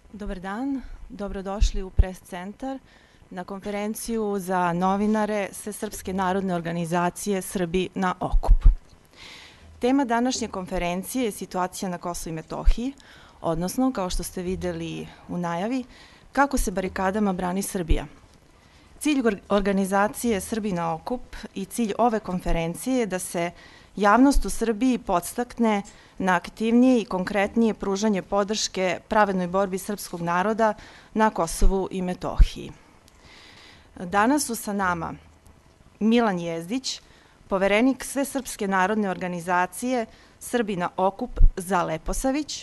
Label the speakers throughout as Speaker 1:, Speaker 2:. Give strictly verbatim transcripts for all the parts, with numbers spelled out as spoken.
Speaker 1: Dobar dan, dobrodošli u Pres centar na konferenciju za novinare Svesrpske narodne organizacije Srbi na okup. Tema današnje konferencije je situacija na Kosovu i Metohiji, odnosno, kao što ste videli u najavi, kako se barikadama brani Srbija. Cilj organizacije Srbi na okup i cilj ove konferencije je da se javnost u Srbiji podstakne na aktivnije i konkretnije pružanje podrške pravednoj borbi srpskog naroda na Kosovu i Metohiji. Danas su sa nama Milan Jezdić, poverenik Svesrpske narodne organizacije Srbi na okup za Leposavić,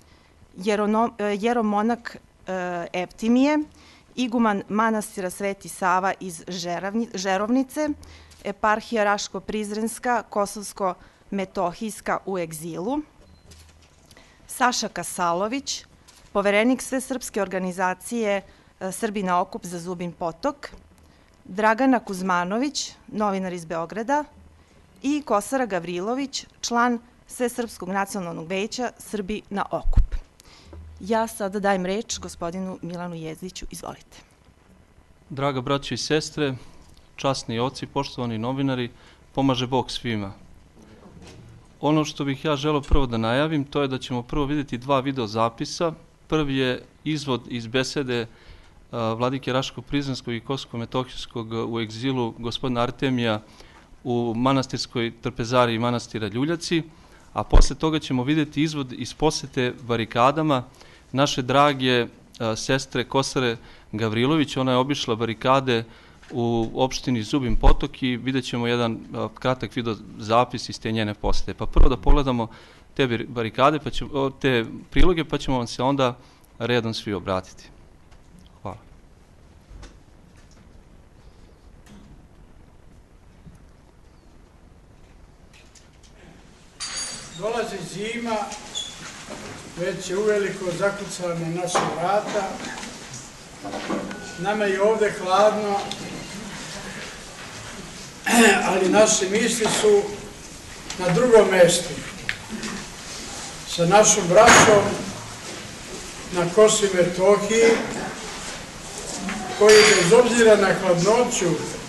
Speaker 1: jeromonak Evtimije, iguman manastira Sveti Sava iz Žerovnice, eparhija Raško-Prizrenska, Kosovsko-Metohijska u egzilu, Saša Kasalović, poverenik Svesrpske organizacije Srbi na okup za Zubin Potok, Dragana Kuzmanović, novinar iz Beograda i Kosara Gavrilović, član Svesrpskog nacionalnog veća Srbi na okup. Ja sada dajem reč gospodinu Milanu Jezdiću. Izvolite.
Speaker 2: Draga braćo i sestre, časni oci, poštovani novinari, pomaže Bog svima. Ono što bih ja želeo prvo da najavim, to je da ćemo prvo vidjeti dva video zapisa. Prvi je izvod iz besede vladike Raško-Prizrenskog i Kosovsko-Metohijskog u egzilu gospodina Artemija u manastirskoj trpezariji manastira Ljuljaci, a posle toga ćemo vidjeti izvod iz posete barikadama naše drage sestre Kosare Gavrilović. Ona je obišla barikade u opštini Zubin Potok i vidjet ćemo jedan kratak video zapis iz te njene posete. Pa prvo da pogledamo te barikade, pa ćemo, te priloge, pa ćemo vam se onda redom svi obratiti. Hvala.
Speaker 3: Dolazi zima, već je uveliko zakucala na naša vrata. Nama je ovde hladno, ali naše misli su na drugom mestu. Sa našom braćom na Kosovu i Metohiji, koji bez obzira na hladnoću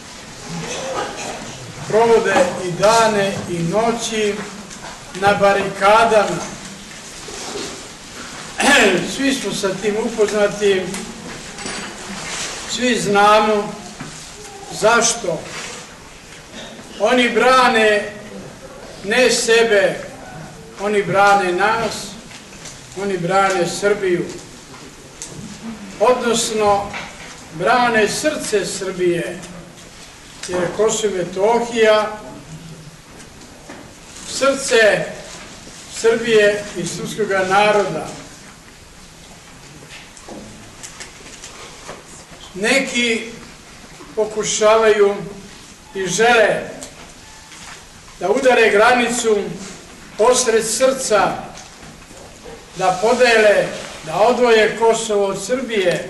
Speaker 3: provode i dane i noći na barikadama. Svi smo sa tim upoznati, svi znamo zašto. Oni brane ne sebe, oni brane nas, oni brane Srbiju, odnosno brane srce Srbije, jer je Kosovo i Metohija srce Srbije i srpskog naroda. Neki pokušavaju i žele da udare granicu posred srca, da podele, da odvoje Kosovo od Srbije,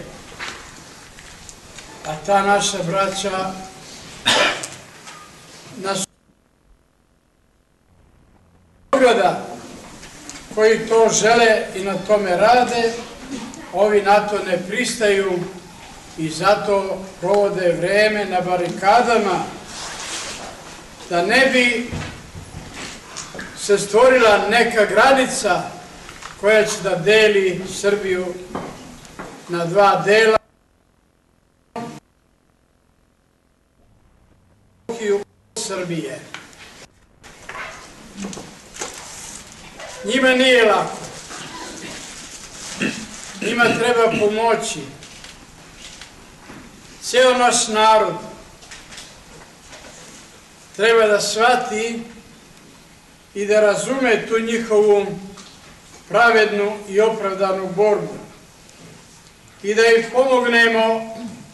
Speaker 3: a ta naša braća nas Beograda, koji to žele i na tome rade, ovi na to ne pristaju i zato provode vreme na barikadama, da ne bi se stvorila neka granica koja će da deli Srbiju na dva dela. Srbije. Njima nije lako. Njima treba pomoći. Ceo naš narod treba da shvati i da razume tu njihovu pravednu i opravdanu borbu i da im pomognemo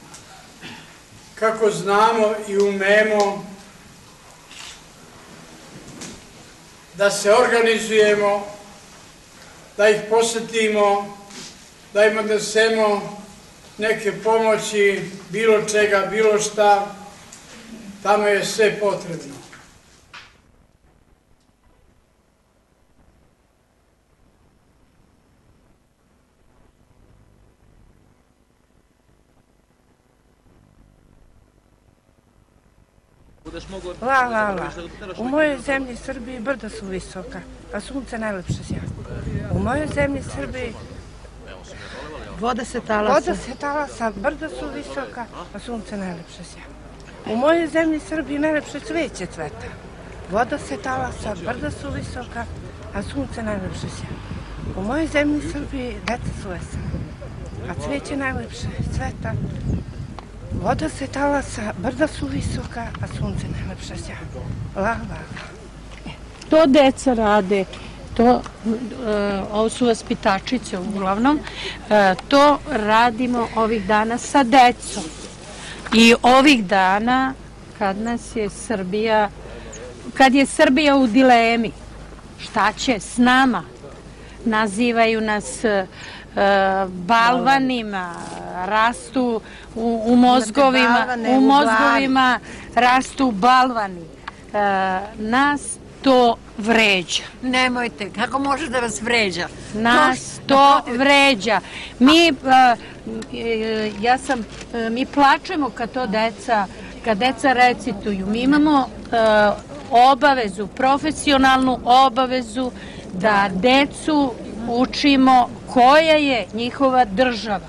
Speaker 3: kako znamo i umemo, da se organizujemo, da ih posetimo, da im odnesemo neke pomoći, bilo čega, bilo šta, tamo je sve potrebno.
Speaker 4: La, la, la. U mojoj zemlji Srbiji brda su visoka, a sunce najlepše sja. U mojoj zemlji Srbiji
Speaker 5: voda se talasa.
Speaker 4: Voda se talasa, brda su visoka, a sunce najlepše sja. U mojoj zemlji Srbiji najlepše cveće cveta. Voda se talasa, brda su visoka, a sunce najlepše sja. U mojoj zemlji Srbiji deca su vesela, a cveće najlepše cveta. Voda se talasa, brda su visoka, a sunce najlepše sja. La, la, la.
Speaker 5: To deca rade, to, ovo su vaspitačice uglavnom, to radimo ovih dana sa decom. I ovih dana, kad nas je Srbija, kad je Srbija u dilemi, šta će s nama, nazivaju nas balvanima, rastu u mozgovima, u mozgovima rastu balvani. Nas to vređa.
Speaker 6: Nemojte, kako može da vas vređa?
Speaker 5: Nas to vređa. Mi, ja sam, mi plačemo kad to deca, kad deca recituju. Mi imamo obavezu, profesionalnu obavezu da decu učimo koja je njihova država.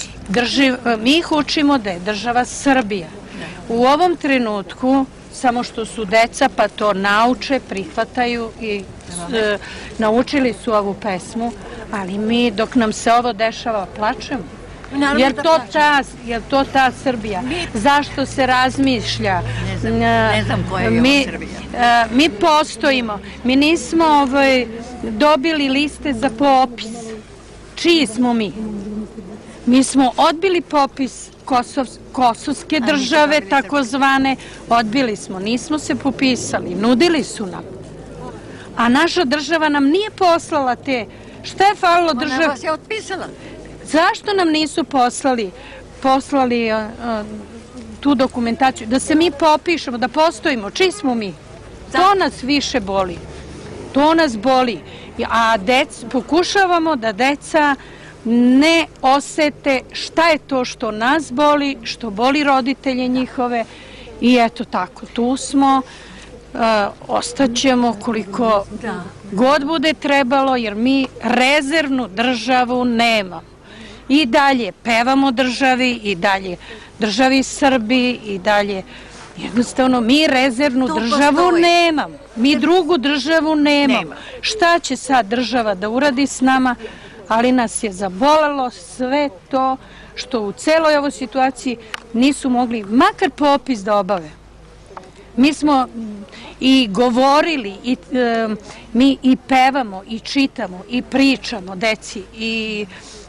Speaker 5: Mi ih učimo da je država Srbija. U ovom trenutku, samo što su deca pa to nauče, prihvataju i naučili su ovu pesmu, ali mi dok nam se ovo dešava plačemo. Jer to ta Srbija? Zašto se razmišlja?
Speaker 6: Ne znam koja je ova Srbija.
Speaker 5: Mi postojimo. Mi nismo dobili liste za popis. Čiji smo mi? Mi smo odbili popis kosovske države, takozvane. Odbili smo, nismo se popisali. Nudili su nam. A naša država nam nije poslala te. Šta je falilo državi?
Speaker 6: Ona vas je otpisala.
Speaker 5: Zašto nam nisu poslali poslali tu dokumentaciju? Da se mi popišemo, da postojimo. Čiji smo mi? To nas više boli. To nas boli. A pokušavamo da deca ne osete šta je to što nas boli, što boli roditelje njihove. I eto tako, tu smo. Ostaćemo koliko god bude trebalo, jer mi rezervnu državu nemamo. I dalje pevamo državi, i dalje državi Srbiji, i dalje, jednostavno, mi rezervnu državu nemamo. Mi drugu državu nemamo. Šta će sad država da uradi s nama? Ali nas je zabolelo sve to što u celoj ovoj situaciji nisu mogli makar popis da obave. Mi smo i govorili, mi i pevamo, i čitamo, i pričamo deci, i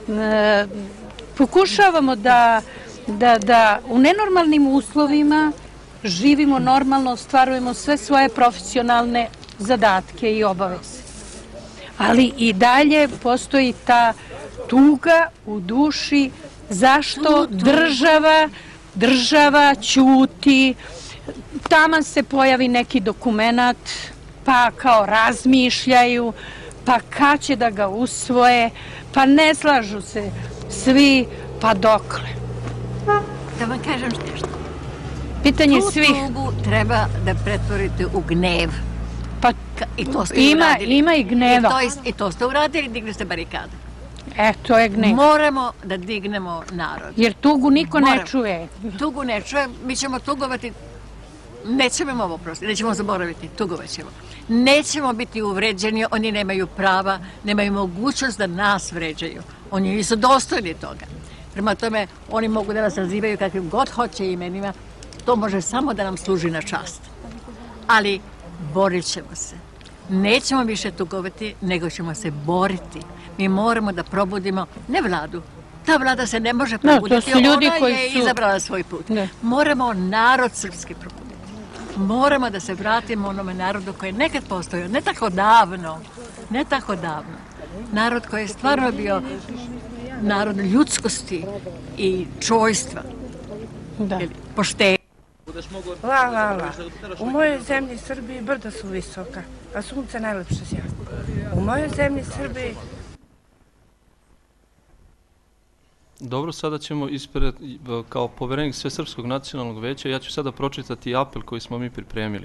Speaker 5: pokušavamo da u nenormalnim uslovima živimo normalno, ostvarujemo sve svoje profesionalne zadatke i obaveze. Ali i dalje postoji ta tuga u duši zašto država, država ćuti, taman se pojavi neki dokumenat, pa kao razmišljaju, pa kad će da ga usvoje, pa ne slažu se svi, pa dokle.
Speaker 6: Da vam kažem nešto.
Speaker 5: Pitanje svih.
Speaker 6: Tu tugu treba da pretvorite u gnev.
Speaker 5: Pa ima i gneva.
Speaker 6: I to ste uradili, digli ste barikade.
Speaker 5: E, to je gnev.
Speaker 6: Moramo da dignemo narod.
Speaker 5: Jer tugu niko ne čuje.
Speaker 6: Tugu ne čuje, mi ćemo tugovati, nećemo im ovo prostiti, nećemo zaboraviti, tugovat ćemo. Nećemo biti uvređeni, oni nemaju prava, nemaju mogućnost da nas vređaju. Oni nisu dostojni toga. Prema tome, oni mogu da nas nazivaju kakvim god hoće imenima, to može samo da nam služi na čast. Ali borit ćemo se. Nećemo više tugovati, nego ćemo se boriti. Mi moramo da probudimo, ne vladu, ta vlada se ne može probuditi, ona je izabrala svoj put. Moramo narod srpski probuditi. Moramo da se vratimo onome narodu koji je nekad postojao, ne tako davno, ne tako davno. Narod koji je stvarno bio narod ljudskosti i čojstva, poštenja.
Speaker 4: La, la, la. U mojoj zemlji Srbiji brda su visoka, a sunce najlepše sja. U mojoj zemlji Srbiji
Speaker 2: Dobro, sada ćemo ispred, kao poverenik Svesrpskog nacionalnog veća, ja ću sada pročitati apel koji smo mi pripremili.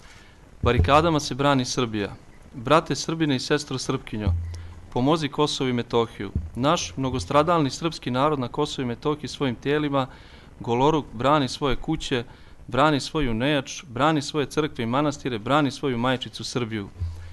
Speaker 2: Barikadama se brani Srbija. Brate Srbine i sestro Srpkinjo, pomozi Kosovo i Metohiju. Naš mnogostradalni srpski narod na Kosovo i Metohiji svojim tijelima, goloruk, brani svoje kuće, brani svoju nejač, brani svoje crkve i manastire, brani svoju majčicu Srbiju.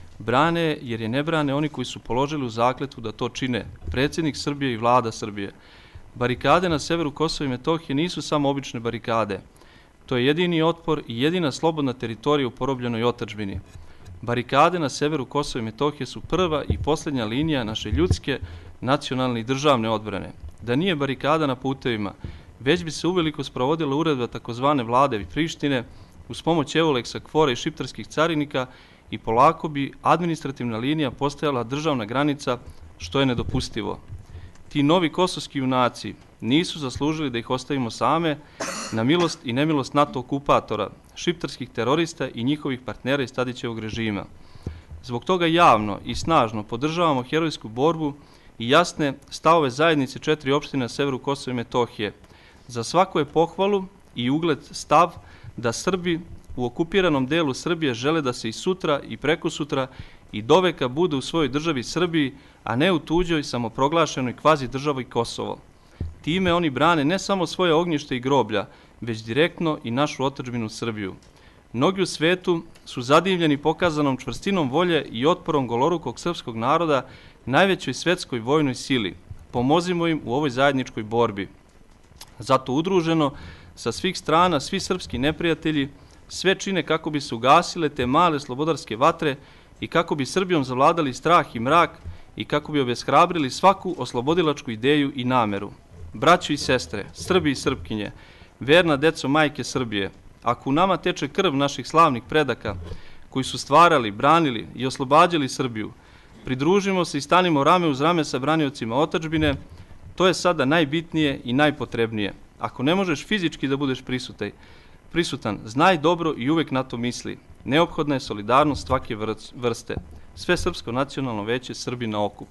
Speaker 2: Brane jer je ne brane oni koji su položili u zakletvu da to čine, predsjednik Srbije i vlada Srbije. Barikade na severu Kosova i Metohije nisu samo obične barikade. To je jedini otpor i jedina slobodna teritorija u porobljenoj otadžbini. Barikade na severu Kosova i Metohije su prva i posljednja linija naše ljudske, nacionalne i državne odbrane. Da nije barikada na putevima, već bi se uveliko sprovodila uredba takozvane vlade Prištine uz pomoć Euleksa, Kvora i šiptarskih carinika i polako bi administrativna linija postajala državna granica, što je nedopustivo. Ti novi kosovski junaci nisu zaslužili da ih ostavimo same na milost i nemilost NATO okupatora, šiptarskih terorista i njihovih partnera iz Tadićevog režima. Zbog toga javno i snažno podržavamo herojsku borbu i jasne stavove zajednice četiri opštine na severu Kosova i Metohije. Za svako je pohvalu i ugled stav da Srbi u okupiranom delu Srbije žele da se i sutra i prekosutra i doveka budu u svojoj državi Srbiji, a ne u tuđoj samoproglašenoj kvazi državi Kosovo. Time oni brane ne samo svoje ognjište i groblja, već direktno i našu otadžbinu Srbiju. Mnogi u svetu su zadivljeni pokazanom čvrstinom volje i otporom golorukog srpskog naroda najvećoj svetskoj vojnoj sili. Pomozimo im u ovoj zajedničkoj borbi. Zato udruženo sa svih strana svi srpski neprijatelji sve čine kako bi se ugasile te male slobodarske vatre i kako bi Srbijom zavladali strah i mrak i kako bi obeshrabrili svaku oslobodilačku ideju i nameru. Braćo i sestre, Srbi i Srpkinje, verna deco majke Srbije, ako u nama teče krv naših slavnih predaka koji su stvarali, branili i oslobađali Srbiju, pridružimo se i stanimo rame uz rame sa braniocima otadžbine, to je sada najbitnije i najpotrebnije. Ako ne možeš fizički da budeš prisutaj, prisutan, znaj dobro i uvek na to misli. Neophodna je solidarnost svake vrste. Sve Srpsko nacionalno veće Srbi na okup.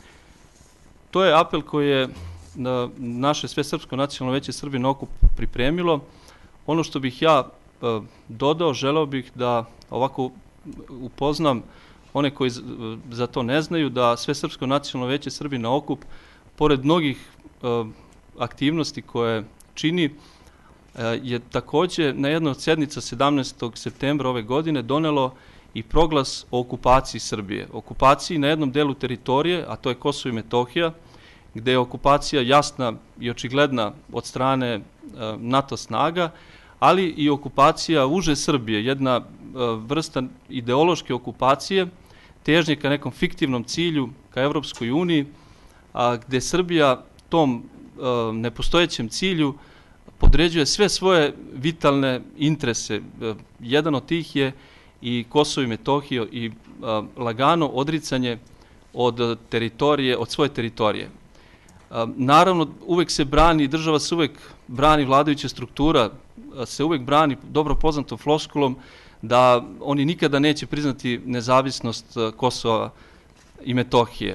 Speaker 2: To je apel koji je naše Sve Srpsko nacionalno veće Srbi na okup pripremilo. Ono što bih ja dodao, želeo bih da ovako upoznam one koji za to ne znaju, da Sve Srpsko nacionalno veće Srbi na okup, pored mnogih aktivnosti koje čini, je također na jednoj od sjednica sedamnaestog septembra ove godine donelo i proglas o okupaciji Srbije. Okupaciji na jednom delu teritorije, a to je Kosovo i Metohija, gde je okupacija jasna i očigledna od strane NATO snaga, ali i okupacija uže Srbije, jedna vrsta ideološke okupacije, težnje ka nekom fiktivnom cilju, ka Evropskoj uniji, a gde Srbija tom nepostojećem cilju podređuje sve svoje vitalne interese. Jedan od tih je i Kosovo i Metohija i lagano odricanje od teritorije, od svoje teritorije. Naravno, uvek se brani, država se uvek brani, vladajuća struktura se uvek brani dobro poznatom floskulom da oni nikada neće priznati nezavisnost Kosova i Metohije.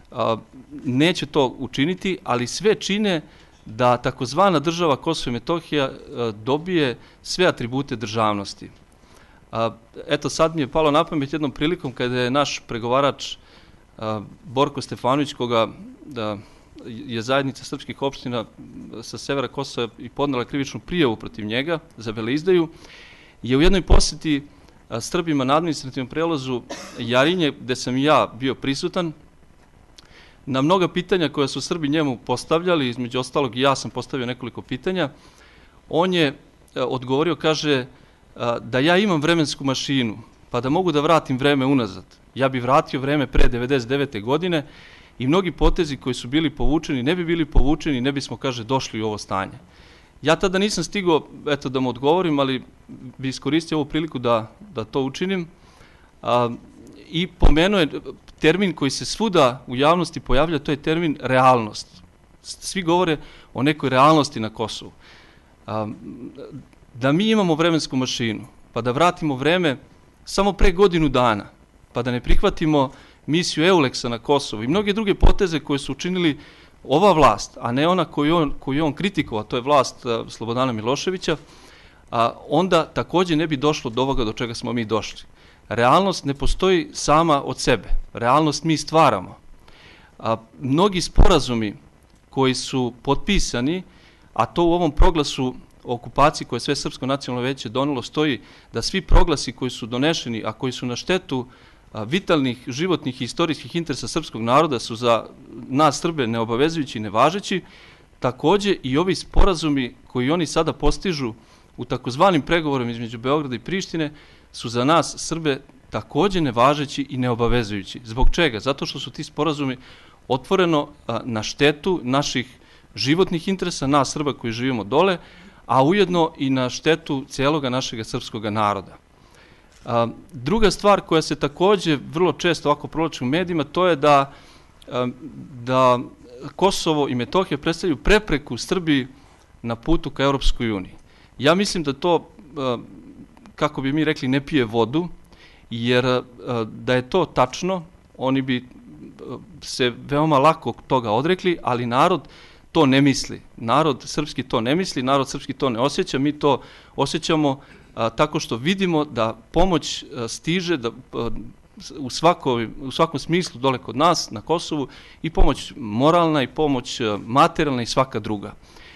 Speaker 2: Neće to učiniti, ali sve čine da takozvana država Kosovo i Metohija dobije sve atribute državnosti. Eto, sad mi je palo na pamet jednom prilikom kada je naš pregovarač Borko Stefanović, koga je zajednica srpskih opština sa severa Kosova i podnela krivičnu prijavu protiv njega za veleizdaju, je u jednoj posjeti Srbima na administrativnom prelazu Jarinje, gde sam i ja bio prisutan, na mnoga pitanja koja su Srbi njemu postavljali, između ostalog i ja sam postavio nekoliko pitanja, on je odgovorio, kaže, da ja imam vremensku mašinu, pa da mogu da vratim vreme unazad. Ja bi vratio vreme pre devedeset devete godine i mnogi potezi koji su bili povučeni ne bi bili povučeni, ne bismo, kaže, došli u ovo stanje. Ja tada nisam stigao, eto, da mu odgovorim, ali bi iskoristio ovu priliku da, da to učinim. A, I pomenuo je termin koji se svuda u javnosti pojavlja, to je termin realnost. Svi govore o nekoj realnosti na Kosovu. A, da mi imamo vremensku mašinu, pa da vratimo vreme samo pre godinu dana, pa da ne prihvatimo misiju Euleksa na Kosovu i mnoge druge poteze koje su učinili ova vlast, a ne ona koju on, koju on kritikovao, to je vlast uh, Slobodana Miloševića, a, onda također ne bi došlo do ovoga do čega smo mi došli. Realnost ne postoji sama od sebe. Realnost mi stvaramo. A, mnogi sporazumi koji su potpisani, a to u ovom proglasu o okupaciji koje je Svesrpsko nacionalno veće donelo stoji da svi proglasi koji su donešeni, a koji su na štetu a, vitalnih, životnih i istorijskih interesa srpskog naroda su za nas Srbe neobavezujući i nevažeći, također i ovi sporazumi koji oni sada postižu u takozvanim pregovorima između Beograda i Prištine su za nas Srbe također nevažeći i neobavezujući. Zbog čega? Zato što su ti sporazumi otvoreno a, na štetu naših životnih interesa, nas Srba koji živimo dole, a ujedno i na štetu cijeloga našeg srpskog naroda. A, druga stvar koja se također vrlo često ovako provlači u medijima, to je da, a, da Kosovo i Metohija predstavljaju prepreku Srbiji na putu ka Europskoj uniji. Ja mislim da to, kako bi mi rekli, ne pije vodu, jer da je to tačno, oni bi se veoma lako toga odrekli, ali narod to ne misli. Narod srpski to ne misli, narod srpski to ne osjeća, mi to osjećamo tako što vidimo da pomoć stiže da, u, svakoj, u svakom smislu dole kod nas, na Kosovu, i pomoć moralna, i pomoć materijalna i svaka druga.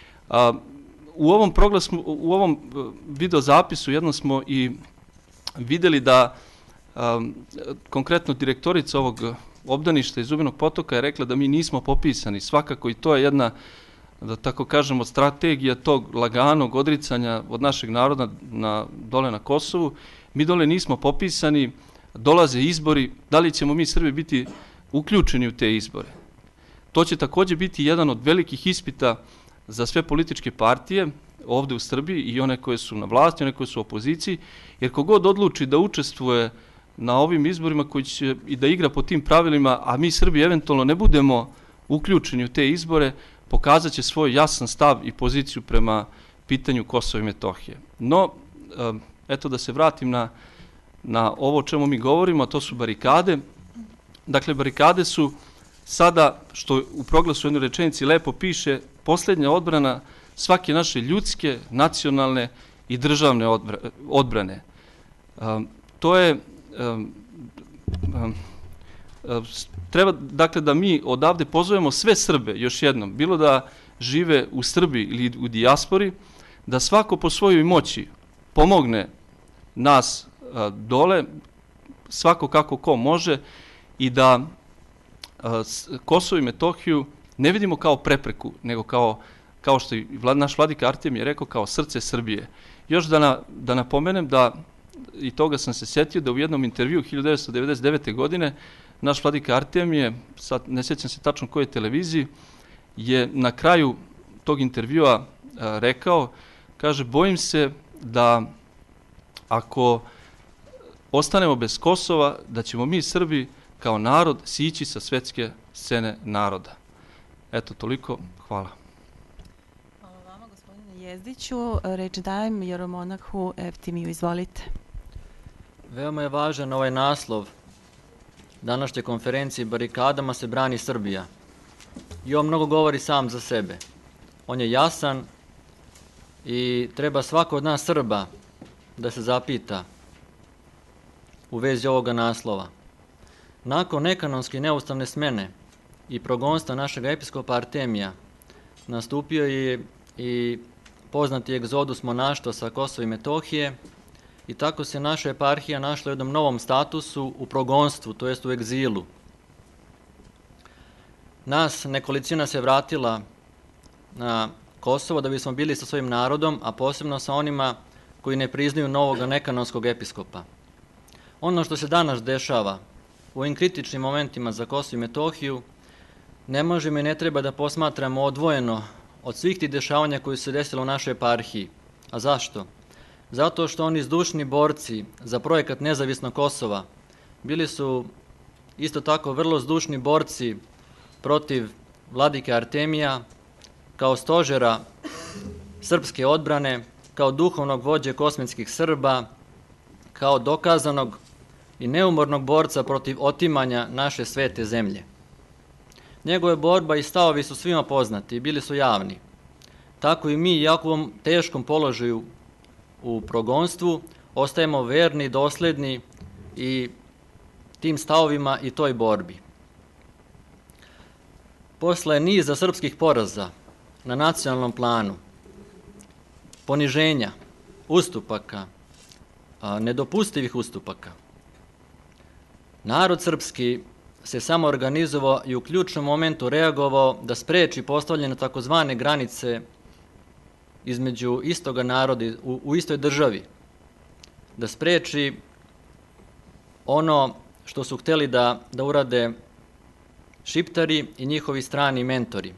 Speaker 2: U ovom proglasu, u ovom videozapisu jednom smo i vidjeli da um, konkretno direktorica ovog obdaništa iz Zubinog potoka je rekla da mi nismo popisani. Svakako i to je jedna, da tako kažemo, strategija tog laganog odricanja od našeg naroda na, dole na Kosovu. Mi dole nismo popisani, dolaze izbori, da li ćemo mi Srbi biti uključeni u te izbore? To će također biti jedan od velikih ispita za sve političke partije ovdje u Srbiji, i one koje su na vlasti, one koje su u opoziciji, jer kogod odluči da učestvuje na ovim izborima koji će i da igra po tim pravilima, a mi Srbi eventualno ne budemo uključeni u te izbore, pokazat će svoj jasan stav i poziciju prema pitanju Kosova i Metohije. No, eto da se vratim na, na ovo o čemu mi govorimo, a to su barikade. Dakle, barikade su sada, što u proglasu u jednoj rečenici lepo piše, posljednja odbrana svake naše ljudske, nacionalne i državne odbrane. Um, to je, um, um, treba dakle da mi odavde pozovemo sve Srbe, još jednom, bilo da žive u Srbiji ili u dijaspori, da svako po svojoj moći pomogne nas uh, dole, svako kako ko može, i da uh, Kosovo i Metohiju ne vidimo kao prepreku, nego kao, kao što i vlad, naš vladika Artem je rekao, kao srce Srbije. Još da, na, da napomenem da, i toga sam se sjetio, da u jednom intervju hiljadu devetsto devedeset devete. godine naš vladika Artem je, sad ne sjećam se tačno koje televiziji, je na kraju tog intervjua a, rekao, kaže, bojim se da ako ostanemo bez Kosova, da ćemo mi Srbi kao narod sići sa svetske scene naroda. Eto, toliko. Hvala.
Speaker 1: Hvala vama, gospodine Jezdiću. Reč dajem jeromonahu Evtimiju. Izvolite.
Speaker 7: Veoma je važan ovaj naslov današnje konferencije Barikadama se brani Srbija. I on mnogo govori sam za sebe. On je jasan i treba svako od nas Srba da se zapita u vezi ovoga naslova. Nakon nekanonske i neustavne smene i progonstva našeg episkopa Artemija nastupio je i poznati egzodus monaštva sa Kosova i Metohije, i tako se naša eparhija našla u jednom novom statusu u progonstvu, to jest u egzilu. Nas nekolicina se vratila na Kosovo da bismo bili sa svojim narodom, a posebno sa onima koji ne priznaju novog nekanonskog episkopa. Ono što se danas dešava u ovim kritičnim momentima za Kosovo i Metohiju ne možemo i ne treba da posmatramo odvojeno od svih tih dešavanja koji su se desile u našoj eparhiji. A zašto? Zato što oni zdušni borci za projekat nezavisnog Kosova bili su isto tako vrlo zdušni borci protiv vladike Artemija, kao stožera srpske odbrane, kao duhovnog vođe kosmetskih Srba, kao dokazanog i neumornog borca protiv otimanja naše svete zemlje. Njegove borba i stavovi su svima poznati i bili su javni. Tako i mi, iako u ovom teškom položaju u progonstvu, ostajemo verni, dosledni i tim stavovima i toj borbi. Posle niza srpskih poraza na nacionalnom planu, poniženja, ustupaka, nedopustivih ustupaka, narod srpski se samo organizovao i u ključnom momentu reagovao da spreči postavljene takozvane granice između istoga naroda u, u istoj državi, da spreči ono što su hteli da, da urade Šiptari i njihovi strani mentori.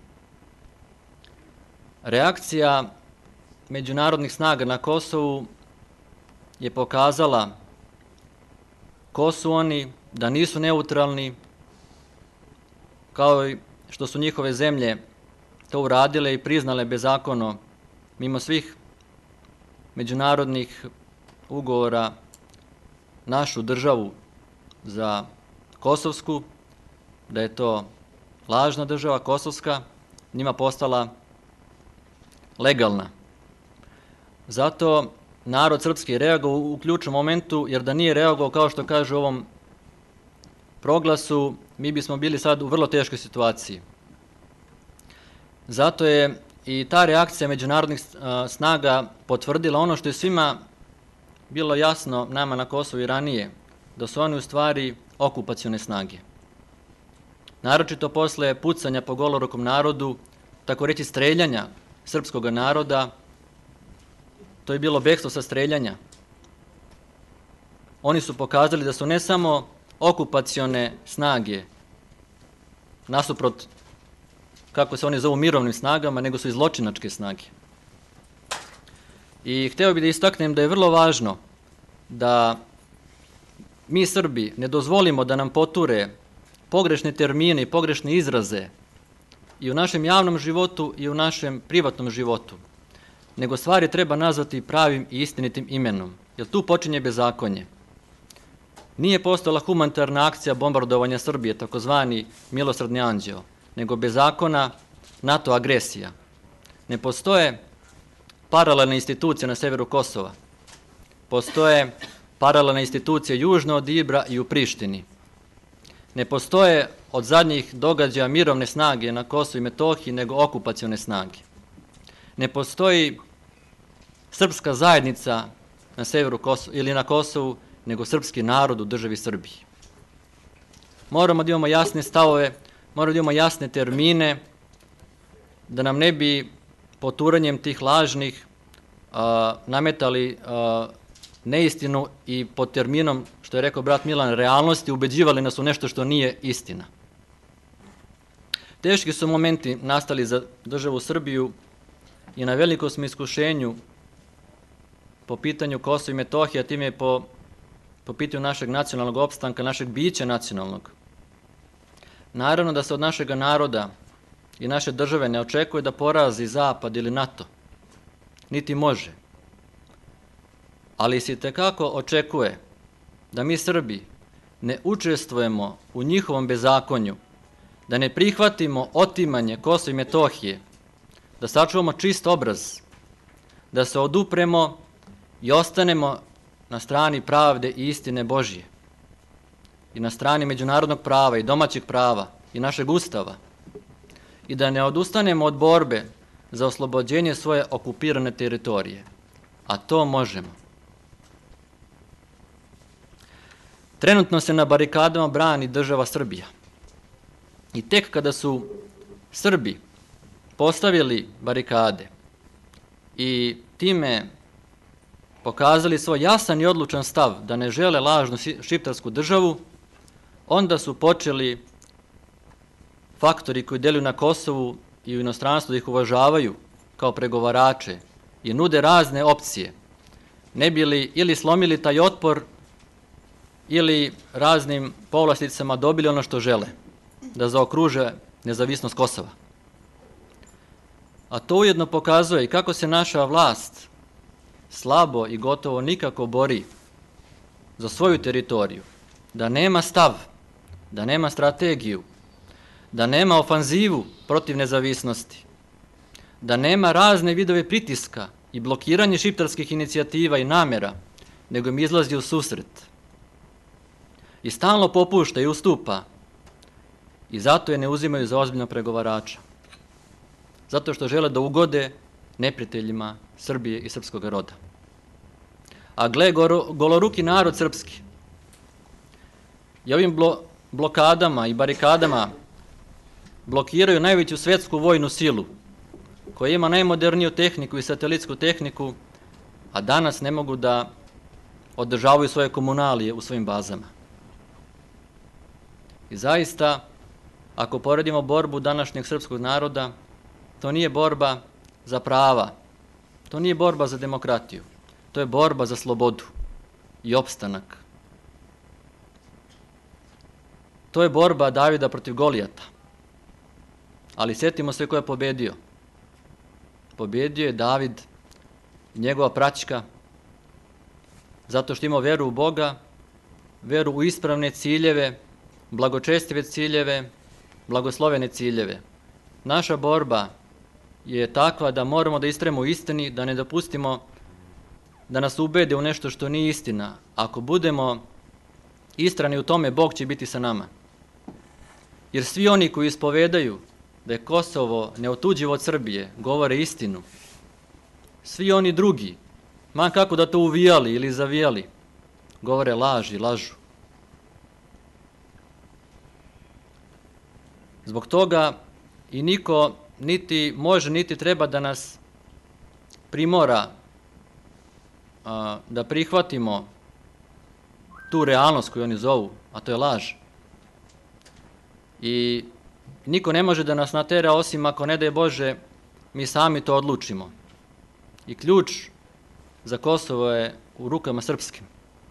Speaker 7: Reakcija međunarodnih snaga na Kosovu je pokazala ko su oni, da nisu neutralni, kao i što su njihove zemlje to uradile i priznale bezakonno, mimo svih međunarodnih ugovora, našu državu za kosovsku, da je to lažna država kosovska, njima postala legalna. Zato narod srpski reagovao u ključnom momentu, jer da nije reagovao, kao što kaže u ovom proglasu, mi bismo bili sad u vrlo teškoj situaciji. Zato je i ta reakcija međunarodnih snaga potvrdila ono što je svima bilo jasno nama na Kosovu i ranije, da su oni u stvari okupacione snage. Naročito posle pucanja po golorukom narodu, tako reći streljanja srpskog naroda, to je bilo bekstvo sa streljanja. Oni su pokazali da su ne samo okupacione snage, nasuprot, kako se oni zovu, mirovnim snagama, nego su i zločinačke snage. I hteo bih da istaknem da je vrlo važno da mi Srbi ne dozvolimo da nam poture pogrešne termine i pogrešne izraze i u našem javnom životu i u našem privatnom životu, nego stvari treba nazvati pravim i istinitim imenom, jer tu počinje bezakonje. Nije postojala humanitarna akcija bombardovanja Srbije, takozvani milosrdni anđeo, nego bezakona NATO agresija. Ne postoje paralelne institucije na severu Kosova. Postoje paralelne institucije južno od Ibra i u Prištini. Ne postoje od zadnjih događaja mirovne snage na Kosovu i Metohiji, nego okupacione snage. Ne postoji srpska zajednica na severu Kosova ili na Kosovu, nego srpski narod u državi Srbiji. Moramo da imamo jasne stavove, moramo da imamo jasne termine, da nam ne bi poturanjem tih lažnih a, nametali a, neistinu i pod terminom, što je rekao brat Milan, realnosti, ubeđivali nas u nešto što nije istina. Teški su momenti nastali za državu Srbiju i na velikom smo iskušenju po pitanju Kosova i Metohije, a time je po, po pitanju našeg nacionalnog opstanka, našeg bića nacionalnog. Naravno da se od našeg naroda i naše države ne očekuje da porazi Zapad ili NATO, niti može. Ali se tekako očekuje da mi Srbi ne učestvujemo u njihovom bezakonju, da ne prihvatimo otimanje Kosova i Metohije, da sačuvamo čist obraz, da se odupremo i ostanemo na strani pravde i istine Božije i na strani međunarodnog prava i domaćeg prava i našeg Ustava i da ne odustanemo od borbe za oslobođenje svoje okupirane teritorije, a to možemo. Trenutno se na barikadama brani država Srbija i tek kada su Srbi postavili barikade i time pokazali svoj jasan i odlučan stav da ne žele lažnu šiptarsku državu, onda su počeli faktori koji deluju na Kosovu i u inostranstvu da ih uvažavaju kao pregovarače i nude razne opcije, ne bili ili slomili taj otpor ili raznim povlasticama dobili ono što žele, da zaokruže nezavisnost Kosova. A to ujedno pokazuje i kako se naša vlast slabo i gotovo nikako bori za svoju teritoriju, da nema stav, da nema strategiju, da nema ofanzivu protiv nezavisnosti, da nema razne vidove pritiska i blokiranje šiptarskih inicijativa i namjera, nego im izlazi u susret. I stalno popušta i ustupa i zato je ne uzimaju za ozbiljno pregovarača. Zato što žele da ugode neprijateljima Srbije i srpskog roda. A gle, goloruki narod srpski i ovim blo blokadama i barikadama blokiraju najveću svetsku vojnu silu koja ima najmoderniju tehniku i satelitsku tehniku, a danas ne mogu da održavaju svoje komunalije u svojim bazama. I zaista, ako poredimo borbu današnjeg srpskog naroda, to nije borba za prava, to nije borba za demokratiju, to je borba za slobodu i opstanak. To je borba Davida protiv Golijata. Ali sjetimo se ko je pobedio. Pobedio je David i njegova praćka zato što ima veru u Boga, veru u ispravne ciljeve, blagočestive ciljeve, blagoslovene ciljeve. Naša borba je takva da moramo da istrajemo u istini, da ne dopustimo da nas ubede u nešto što nije istina. Ako budemo istrani u tome, Bog će biti sa nama. Jer svi oni koji ispovedaju da je Kosovo neotuđivo od Srbije, govore istinu. Svi oni drugi, ma kako da to uvijali ili zavijali, govore laž i lažu. Zbog toga i niko niti može, niti treba da nas primora a, da prihvatimo tu realnost koju oni zovu, a to je laž. I niko ne može da nas natera osim ako, ne daj Bože, mi sami to odlučimo. I ključ za Kosovo je u rukama srpskim.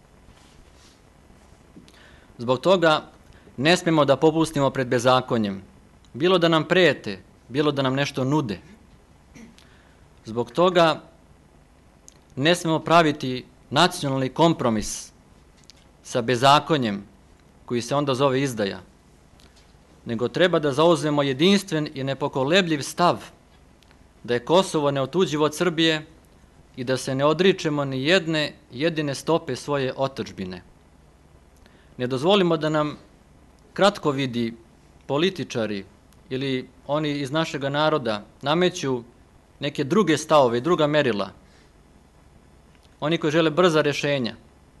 Speaker 7: Zbog toga ne smemo da popustimo pred bezakonjem. Bilo da nam prete, bilo da nam nešto nude. Zbog toga ne smemo praviti nacionalni kompromis sa bezakonjem koji se onda zove izdaja, nego treba da zauzmemo jedinstven i nepokolebljiv stav da je Kosovo neotuđivo od Srbije i da se ne odričemo ni jedne jedine stope svoje otadžbine. Ne dozvolimo da nam kratko vidi političari ili oni iz našega naroda nameću neke druge stavove i druga merila. Oni koji žele brza rješenja.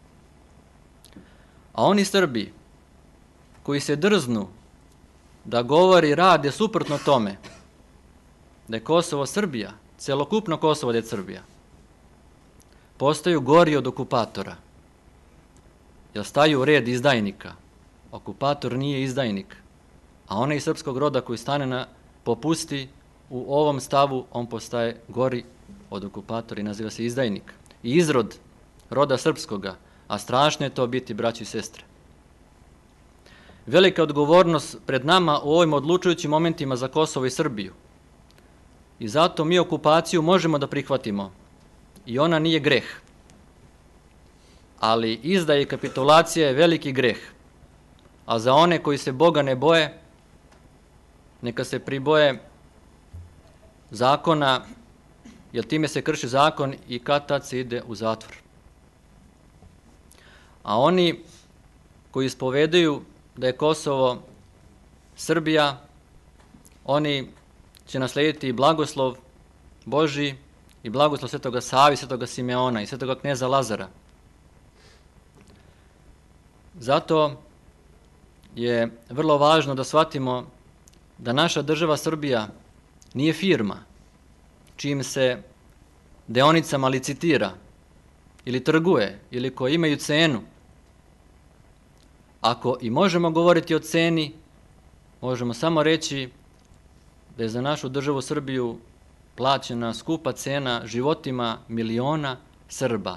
Speaker 7: A oni Srbi koji se drznu da govori i rade suprotno tome, da je Kosovo Srbija, celokupno Kosovo da je Srbija, postaju gori od okupatora, jer staju u red izdajnika. Okupator nije izdajnik, a onaj iz srpskog roda koji stane na popusti u ovom stavu, on postaje gori od okupatora i naziva se izdajnik. I izrod roda srpskoga, a strašno je to biti braći i sestre. Velika odgovornost pred nama u ovim odlučujućim momentima za Kosovo i Srbiju. I zato mi okupaciju možemo da prihvatimo. I ona nije greh. Ali izdaja i kapitulacija je veliki greh. A za one koji se Boga ne boje, neka se priboje zakona, jer time se krši zakon i kad tad se ide u zatvor. A oni koji ispovedaju da je Kosovo Srbija, oni će naslediti i blagoslov Božji i blagoslov Svetoga Savi, Svetoga Simeona i Svetoga kneza Lazara. Zato je vrlo važno da shvatimo da naša država Srbija nije firma čijim se deonicama licitira ili trguje ili koji imaju cenu. Ako i možemo govoriti o ceni, možemo samo reći da je za našu državu Srbiju plaćena skupa cena životima miliona Srba.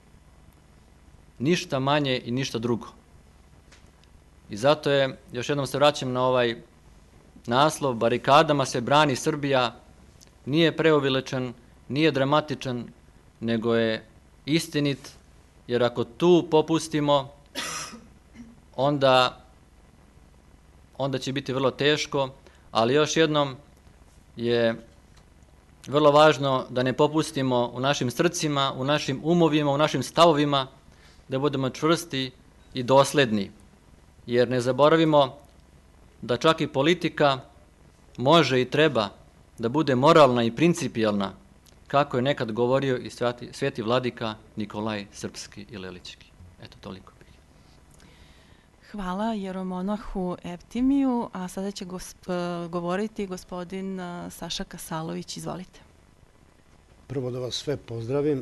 Speaker 7: Ništa manje i ništa drugo. I zato je, još jednom se vraćam na ovaj naslov, barikadama se brani Srbija, nije preuveličan, nije dramatičan, nego je istinit, jer ako tu popustimo, onda onda će biti vrlo teško, ali još jednom je vrlo važno da ne popustimo u našim srcima, u našim umovima, u našim stavovima, da budemo čvrsti i dosledni. Jer ne zaboravimo da čak i politika može i treba da bude moralna i principijelna, kako je nekad govorio i sveti, sveti vladika Nikolaj Srpski i Lelički. Eto, toliko bih.
Speaker 1: Hvala jeromonahu Evtimiju, a sada će gosp govoriti gospodin Saša Kasalović. Izvolite.
Speaker 8: Prvo da vas sve pozdravim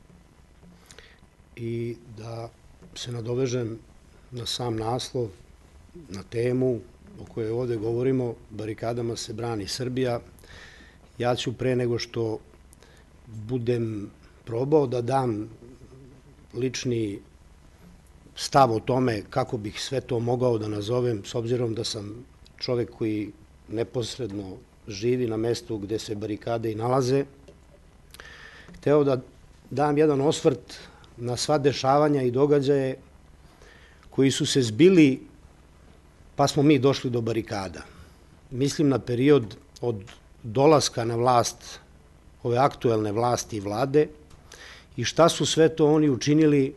Speaker 8: i da se nadovežem na sam naslov, na temu o kojoj ovde govorimo, barikadama se brani Srbija. Ja ću pre nego što budem probao da dam lični stav o tome kako bih sve to mogao da nazovem, s obzirom da sam čovek koji neposredno živi na mestu gde se barikade i nalaze, hteo da dam jedan osvrt na sva dešavanja i događaje koji su se zbili, pa smo mi došli do barikada. Mislim na period od dolaska na vlast ove aktuelne vlasti i vlade i šta su sve to oni učinili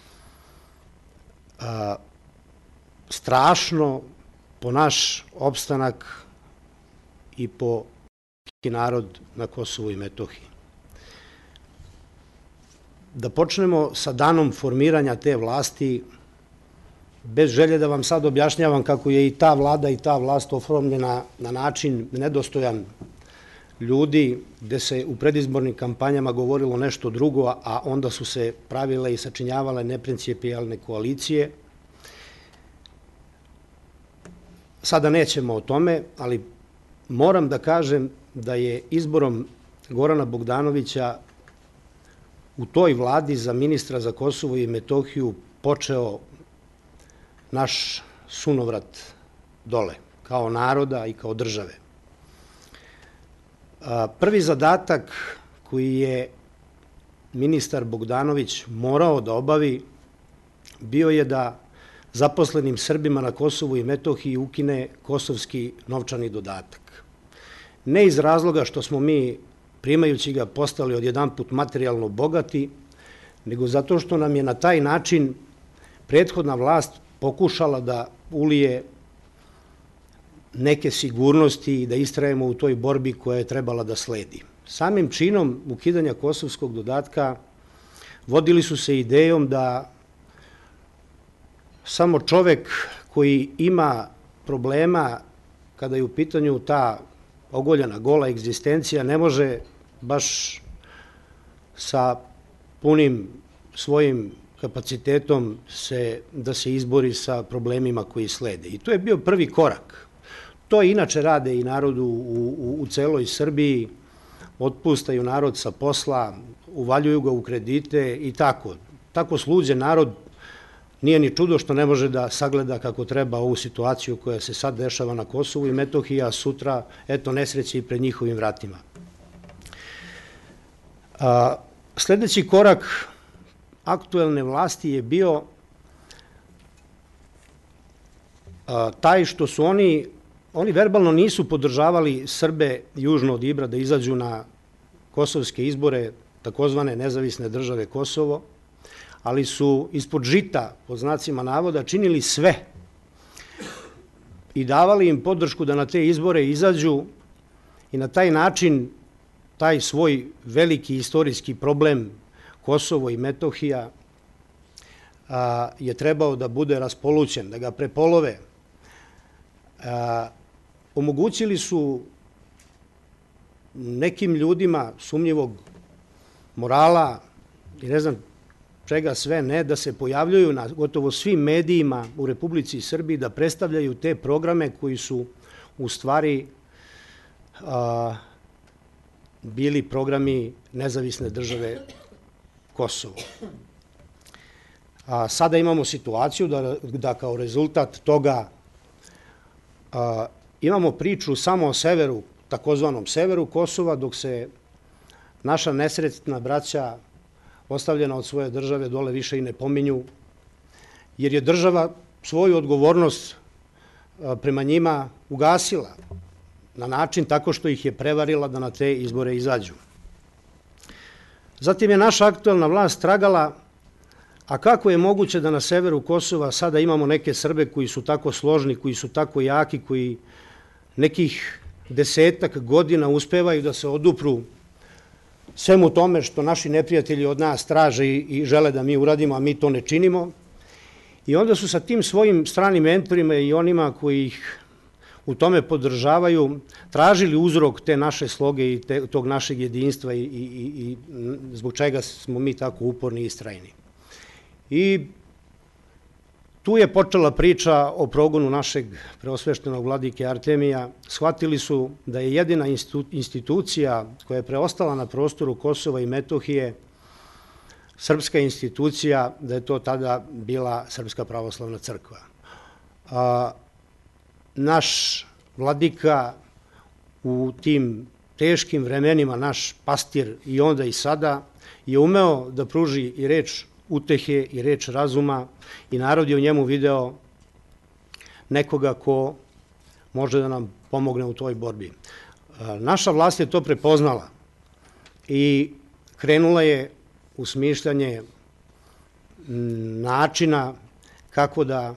Speaker 8: a, strašno po naš opstanak i po narod na Kosovu i Metohiji. Da počnemo sa danom formiranja te vlasti, bez želje da vam sad objašnjavam kako je i ta vlada i ta vlast oformljena na način nedostojan ljudi, gde se u predizbornim kampanjama govorilo nešto drugo, a onda su se pravile i sačinjavale neprincipijalne koalicije. Sada nećemo o tome, ali moram da kažem da je izborom Gorana Bogdanovića u toj vladi za ministra za Kosovo i Metohiju počeo naš sunovrat dole, kao naroda i kao države. Prvi zadatak koji je ministar Bogdanović morao da obavi bio je da zaposlenim Srbima na Kosovu i Metohiji ukine kosovski novčani dodatak. Ne iz razloga što smo mi, primajući ga, postali odjedanput materijalno bogati, nego zato što nam je na taj način prethodna vlast pokušala da ulije neke sigurnosti i da istrajemo u toj borbi koja je trebala da sledi. Samim činom ukidanja kosovskog dodatka vodili su se idejom da samo čovek koji ima problema kada je u pitanju ta ogoljena, gola egzistencija, ne može baš sa punim svojim kapacitetom se, da se izbori sa problemima koji slede. I to je bio prvi korak. To inače rade i narodu u, u, u celoj Srbiji, otpustaju narod sa posla, uvaljuju ga u kredite i tako. Tako sluđen narod, nije ni čudo što ne može da sagleda kako treba ovu situaciju koja se sad dešava na Kosovu i Metohiji, a sutra, eto, nesreće i pred njihovim vratima. A, sledeći korak aktuelne vlasti je bio a, taj što su oni, oni verbalno nisu podržavali Srbe južno od Ibra da izađu na kosovske izbore, takozvane nezavisne države Kosovo, ali su ispod žita, pod znacima navoda, činili sve i davali im podršku da na te izbore izađu i na taj način taj svoj veliki istorijski problem Kosovo i Metohija a, je trebao da bude raspolućen, da ga prepolove. A, omogućili su nekim ljudima sumnjivog morala i ne znam čega sve ne, da se pojavljuju na gotovo svim medijima u Republici Srbiji, da predstavljaju te programe koji su u stvari a, bili programi nezavisne države Kosovo. A, sada imamo situaciju da, da kao rezultat toga a, imamo priču samo o severu, takozvanom severu Kosova, dok se naša nesretna braća ostavljena od svoje države dole više i ne pominju, jer je država svoju odgovornost prema njima ugasila na način tako što ih je prevarila da na te izbore izađu. Zatim je naša aktuelna vlast tragala, a kako je moguće da na severu Kosova sada imamo neke Srbe koji su tako složni, koji su tako jaki, koji nekih desetak godina uspevaju da se odupru svemu tome što naši neprijatelji od nas traže i žele da mi uradimo, a mi to ne činimo. I onda su sa tim svojim stranim mentorima i onima koji ih u tome podržavaju tražili uzrok te naše sloge i tog našeg jedinstva i zbog čega smo mi tako uporni i istrajni. I tu je počela priča o progonu našeg preosveštenog vladike Artemija. Shvatili su da je jedina institucija koja je preostala na prostoru Kosova i Metohije srpska institucija, da je to tada bila Srpska pravoslavna crkva. Naš vladika u tim teškim vremenima, naš pastir i onda i sada, je umeo da pruži i reč utehe i reč razuma i narod je u njemu video nekoga ko može da nam pomogne u toj borbi. Naša vlast je to prepoznala i krenula je u smišljanje načina kako da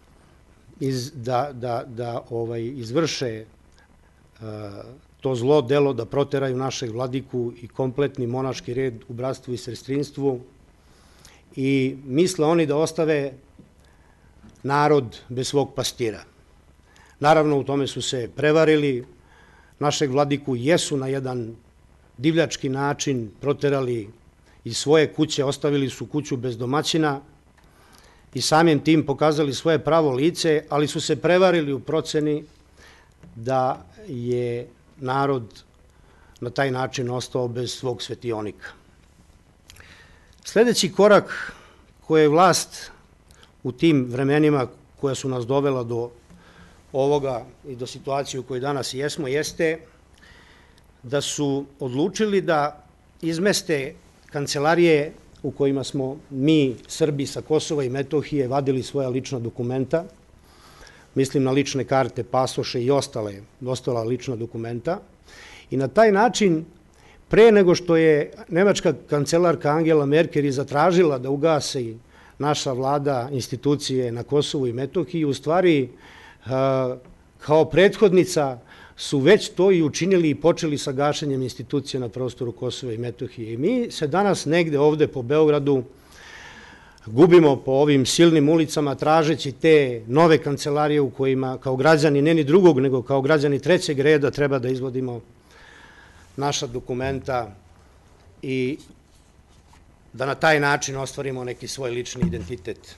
Speaker 8: izvrše to zlo delo, da proteraju našeg vladiku i kompletni monaški red u bratstvu i sestrinstvu i misle oni da ostave narod bez svog pastira. Naravno, u tome su se prevarili, našeg vladiku jesu na jedan divljački način proterali iz svoje kuće, ostavili su kuću bez domaćina i samim tim pokazali svoje pravo lice, ali su se prevarili u proceni da je narod na taj način ostao bez svog svetionika. Sljedeći korak koje je vlast u tim vremenima koja su nas dovela do ovoga i do situacije u kojoj danas jesmo, jeste da su odlučili da izmeste kancelarije u kojima smo mi, Srbi sa Kosova i Metohije, vadili svoja lična dokumenta, mislim na lične karte, pasoše i ostala lična dokumenta, i na taj način, pre nego što je nemačka kancelarka Angela Merkel zatražila da ugasi naša vlada institucije na Kosovu i Metohiji, u stvari kao prethodnica su već to i učinili i počeli sa gašenjem institucija na prostoru Kosova i Metohije. I mi se danas negde ovde po Beogradu gubimo po ovim silnim ulicama tražeći te nove kancelarije u kojima kao građani, ne ni drugog, nego kao građani trećeg reda treba da izvodimo naša dokumenta i da na taj način ostvarimo neki svoj lični identitet.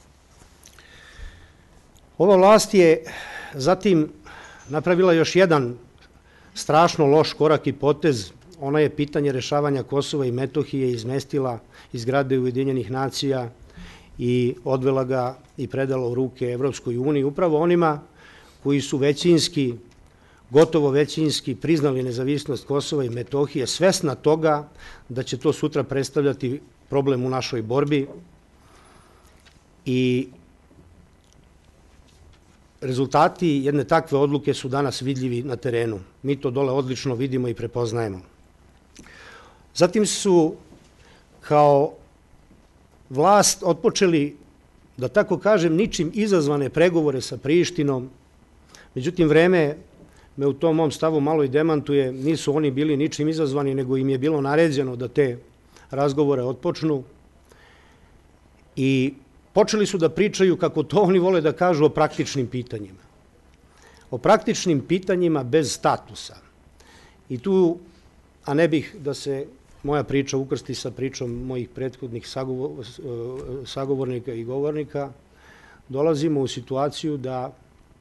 Speaker 8: Ova vlast je zatim napravila još jedan strašno loš korak i potez. Ona je pitanje rešavanja Kosova i Metohije izmestila iz zgrade Ujedinjenih nacija i odvela ga i predala u ruke Evropskoj uniji, upravo onima koji su većinski, gotovo većinski priznali nezavisnost Kosova i Metohije, svesna toga da će to sutra predstavljati problem u našoj borbi i rezultati jedne takve odluke su danas vidljivi na terenu. Mi to dole odlično vidimo i prepoznajemo. Zatim su kao vlast otpočeli, da tako kažem, ničim izazvane pregovore sa Prištinom. Međutim, vreme me u tom mom stavu malo i demantuje. Nisu oni bili ničim izazvani, nego im je bilo naređeno da te razgovore otpočnu. I počeli su da pričaju, kako to oni vole da kažu, o praktičnim pitanjima. O praktičnim pitanjima bez statusa. I tu, a ne bih da se moja priča ukrsti sa pričom mojih prethodnih sagovornika i govornika, dolazimo u situaciju da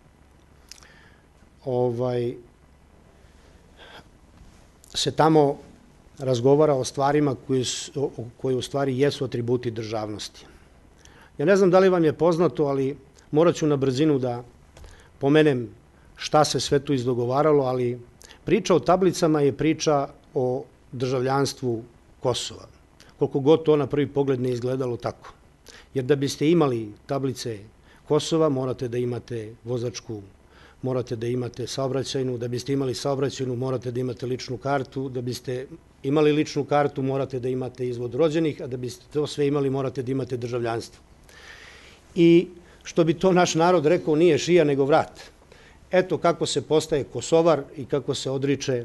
Speaker 8: se tamo razgovara o stvarima koje u stvari jesu atributi državnosti. Ja ne znam da li vam je poznato, ali morat ću na brzinu da pomenem šta se sve tu izdogovaralo, ali priča o tablicama je priča o državljanstvu Kosova. Koliko god to na prvi pogled ne izgledalo tako. Jer da biste imali tablice Kosova morate da imate vozačku, morate da imate saobraćajnu, da biste imali saobraćajnu morate da imate ličnu kartu, da biste imali ličnu kartu morate da imate izvod rođenih, a da biste to sve imali morate da imate državljanstvo. I što bi to naš narod rekao, nije šija nego vrat. Eto kako se postaje Kosovar i kako se odriče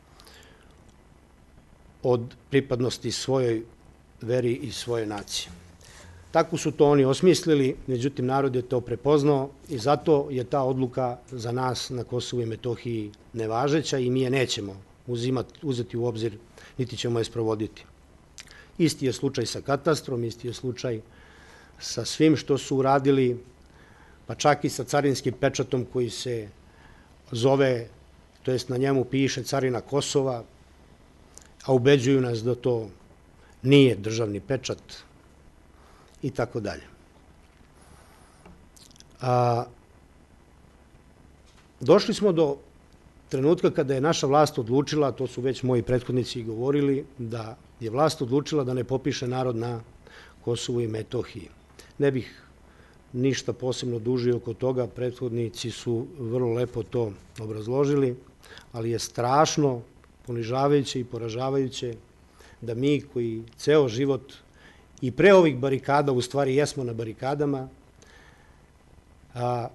Speaker 8: od pripadnosti svojoj veri i svojoj naciji. Tako su to oni osmislili, međutim narod je to prepoznao i zato je ta odluka za nas na Kosovu i Metohiji nevažeća i mi je nećemo uzimati, uzeti u obzir, niti ćemo je sprovoditi. Isti je slučaj sa katastrom, isti je slučaj sa svim što su uradili, pa čak i sa carinskim pečatom koji se zove, to jest na njemu piše carina Kosova, a ubeđuju nas da to nije državni pečat i tako dalje. Došli smo do trenutka kada je naša vlast odlučila, to su već moji prethodnici govorili, da je vlast odlučila da ne popiše narod na Kosovu i Metohiji. Ne bih ništa posebno dužio oko toga, prethodnici su vrlo lepo to obrazložili, ali je strašno ponižavajuće i poražavajuće da mi koji ceo život i pre ovih barikada, u stvari jesmo na barikadama, a,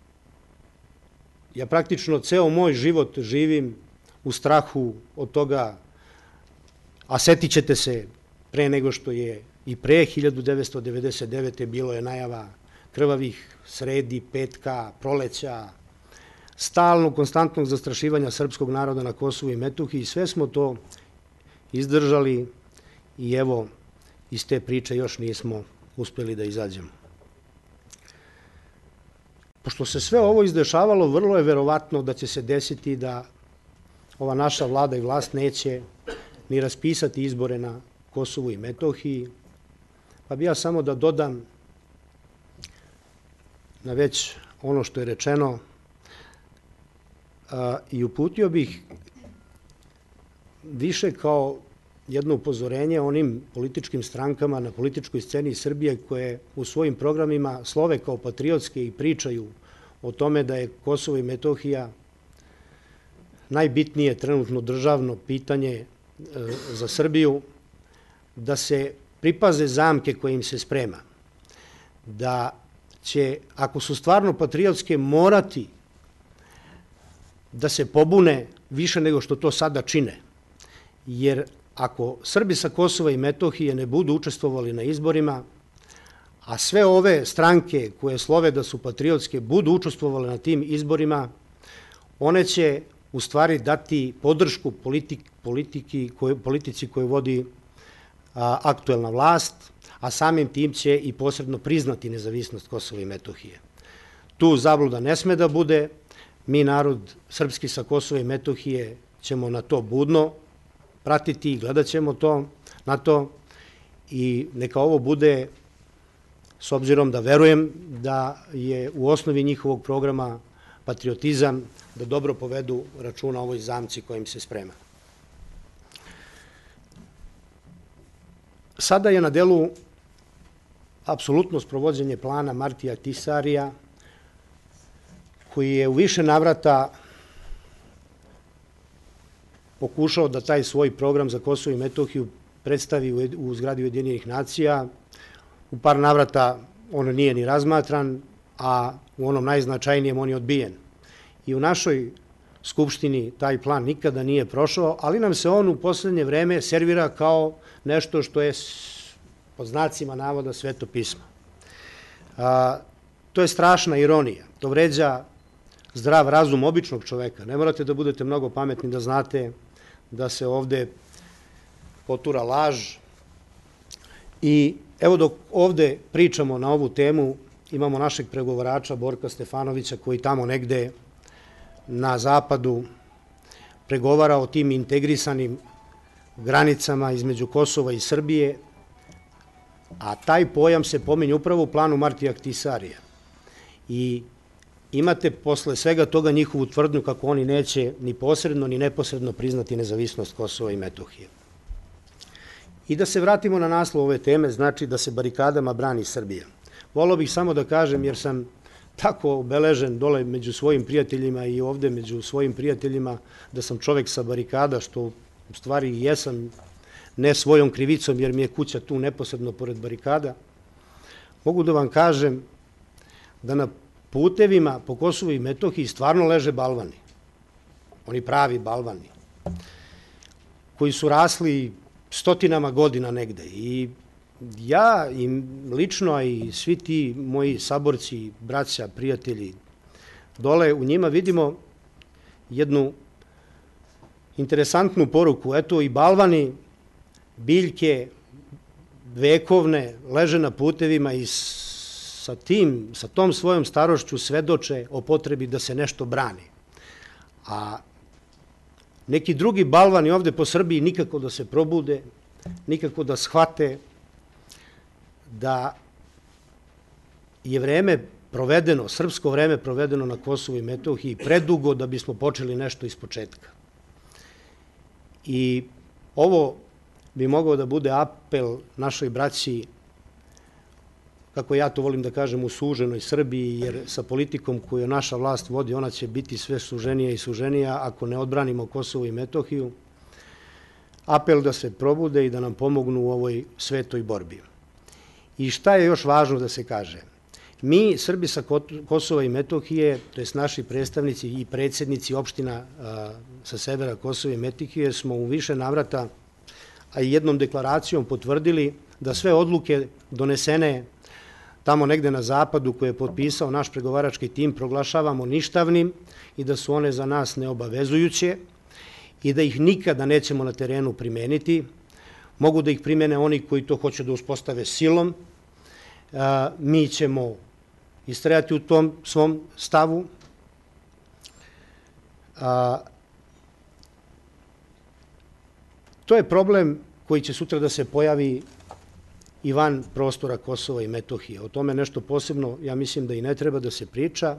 Speaker 8: ja praktično ceo moj život živim u strahu od toga, a setit ćete se pre nego što je i pre hiljadu devetsto devedeset devete. bilo je najava krvavih sredi, petka, proleća, stalno, konstantnog zastrašivanja srpskog naroda na Kosovu i Metohiji. Sve smo to izdržali i evo, iz te priče još nismo uspeli da izađemo. Pošto se sve ovo izdešavalo, vrlo je verovatno da će se desiti da ova naša vlada i vlast neće ni raspisati izbore na Kosovu i Metohiji, pa bi ja samo da dodam na već ono što je rečeno i uputio bih više kao jedno upozorenje onim političkim strankama na političkoj sceni Srbije koje u svojim programima slove kao patriotske i pričaju o tome da je Kosovo i Metohija najbitnije trenutno državno pitanje za Srbiju, da se pripaze zamke koje im se sprema, da će, ako su stvarno patriotske, morati da se pobune više nego što to sada čine, jer ako Srbi sa Kosova i Metohije ne budu učestvovali na izborima, a sve ove stranke koje slove da su patriotske budu učestvovale na tim izborima, one će u stvari dati podršku politici koju vodi aktuelna vlast, a samim tim će i posredno priznati nezavisnost Kosova i Metohije. Tu zabluda ne sme da bude, mi narod srpski sa Kosova i Metohije ćemo na to budno pratiti i gledat ćemo to, na to i neka ovo bude, s obzirom da verujem da je u osnovi njihovog programa patriotizam, da dobro povedu računa o ovoj zamci kojim se sprema. Sada je na delu apsolutno sprovođenje plana Martija Ahtisarija, koji je u više navrata pokušao da taj svoj program za Kosovo i Metohiju predstavi u zgradi Ujedinjenih nacija. U par navrata on nije ni razmatran, a u onom najznačajnijem on je odbijen. I u našoj Skupštini taj plan nikada nije prošao, ali nam se on u poslednje vreme servira kao nešto što je pod znacima navoda sveto pismo. To je strašna ironija. To vređa zdrav razum običnog čoveka. Ne morate da budete mnogo pametni da znate da se ovde potura laž. I evo dok ovde pričamo na ovu temu, imamo našeg pregovarača Borka Stefanovića koji tamo negde na zapadu pregovara o tim integrisanim granicama između Kosova i Srbije, a taj pojam se pominje upravo u planu Martija Ahtisarija. I imate posle svega toga njihovu tvrdnju kako oni neće ni posredno ni neposredno priznati nezavisnost Kosova i Metohije. I da se vratimo na naslov ove teme, znači da se barikadama brani Srbija. Voleo bih samo da kažem, jer sam tako obeležen dole među svojim prijateljima i ovde među svojim prijateljima da sam čovek sa barikada, što u stvari i jesam, ne svojom krivicom jer mi je kuća tu neposredno pored barikada, mogu da vam kažem da na putevima po Kosovu i Metohiji stvarno leže balvani. Oni pravi balvani, koji su rasli stotinama godina negde. I ja i lično, a i svi ti moji saborci, braća, prijatelji, dole u njima vidimo jednu interesantnu poruku. Eto i balvani, biljke, vekovne, leže na putevima i sa tim, sa tom svojom starošću svedoče o potrebi da se nešto brani. A neki drugi balvani ovde po Srbiji nikako da se probude, nikako da shvate da je vreme provedeno, srpsko vreme provedeno na Kosovu i Metohiji predugo da bismo počeli nešto iz početka. I ovo bi mogao da bude apel našoj braći, kako ja to volim da kažem, u suženoj Srbiji, jer sa politikom koju naša vlast vodi, ona će biti sve suženija i suženija ako ne odbranimo Kosovo i Metohiju. Apel da se probude i da nam pomognu u ovoj svetoj borbi. I šta je još važno da se kaže? Mi, Srbi sa Kosova i Metohije, to jest naši predstavnici i predsjednici opština sa severa Kosova i Metohije, smo u više navrata, a i jednom deklaracijom potvrdili da sve odluke donesene tamo negde na zapadu koje je potpisao naš pregovarački tim proglašavamo ništavnim i da su one za nas neobavezujuće i da ih nikada nećemo na terenu primeniti. Mogu da ih primene oni koji to hoće da uspostave silom. Mi ćemo istrajati u tom svom stavu. To je problem koji će sutra da se pojavi i van prostora Kosova i Metohije. O tome nešto posebno, ja mislim da i ne treba da se priča.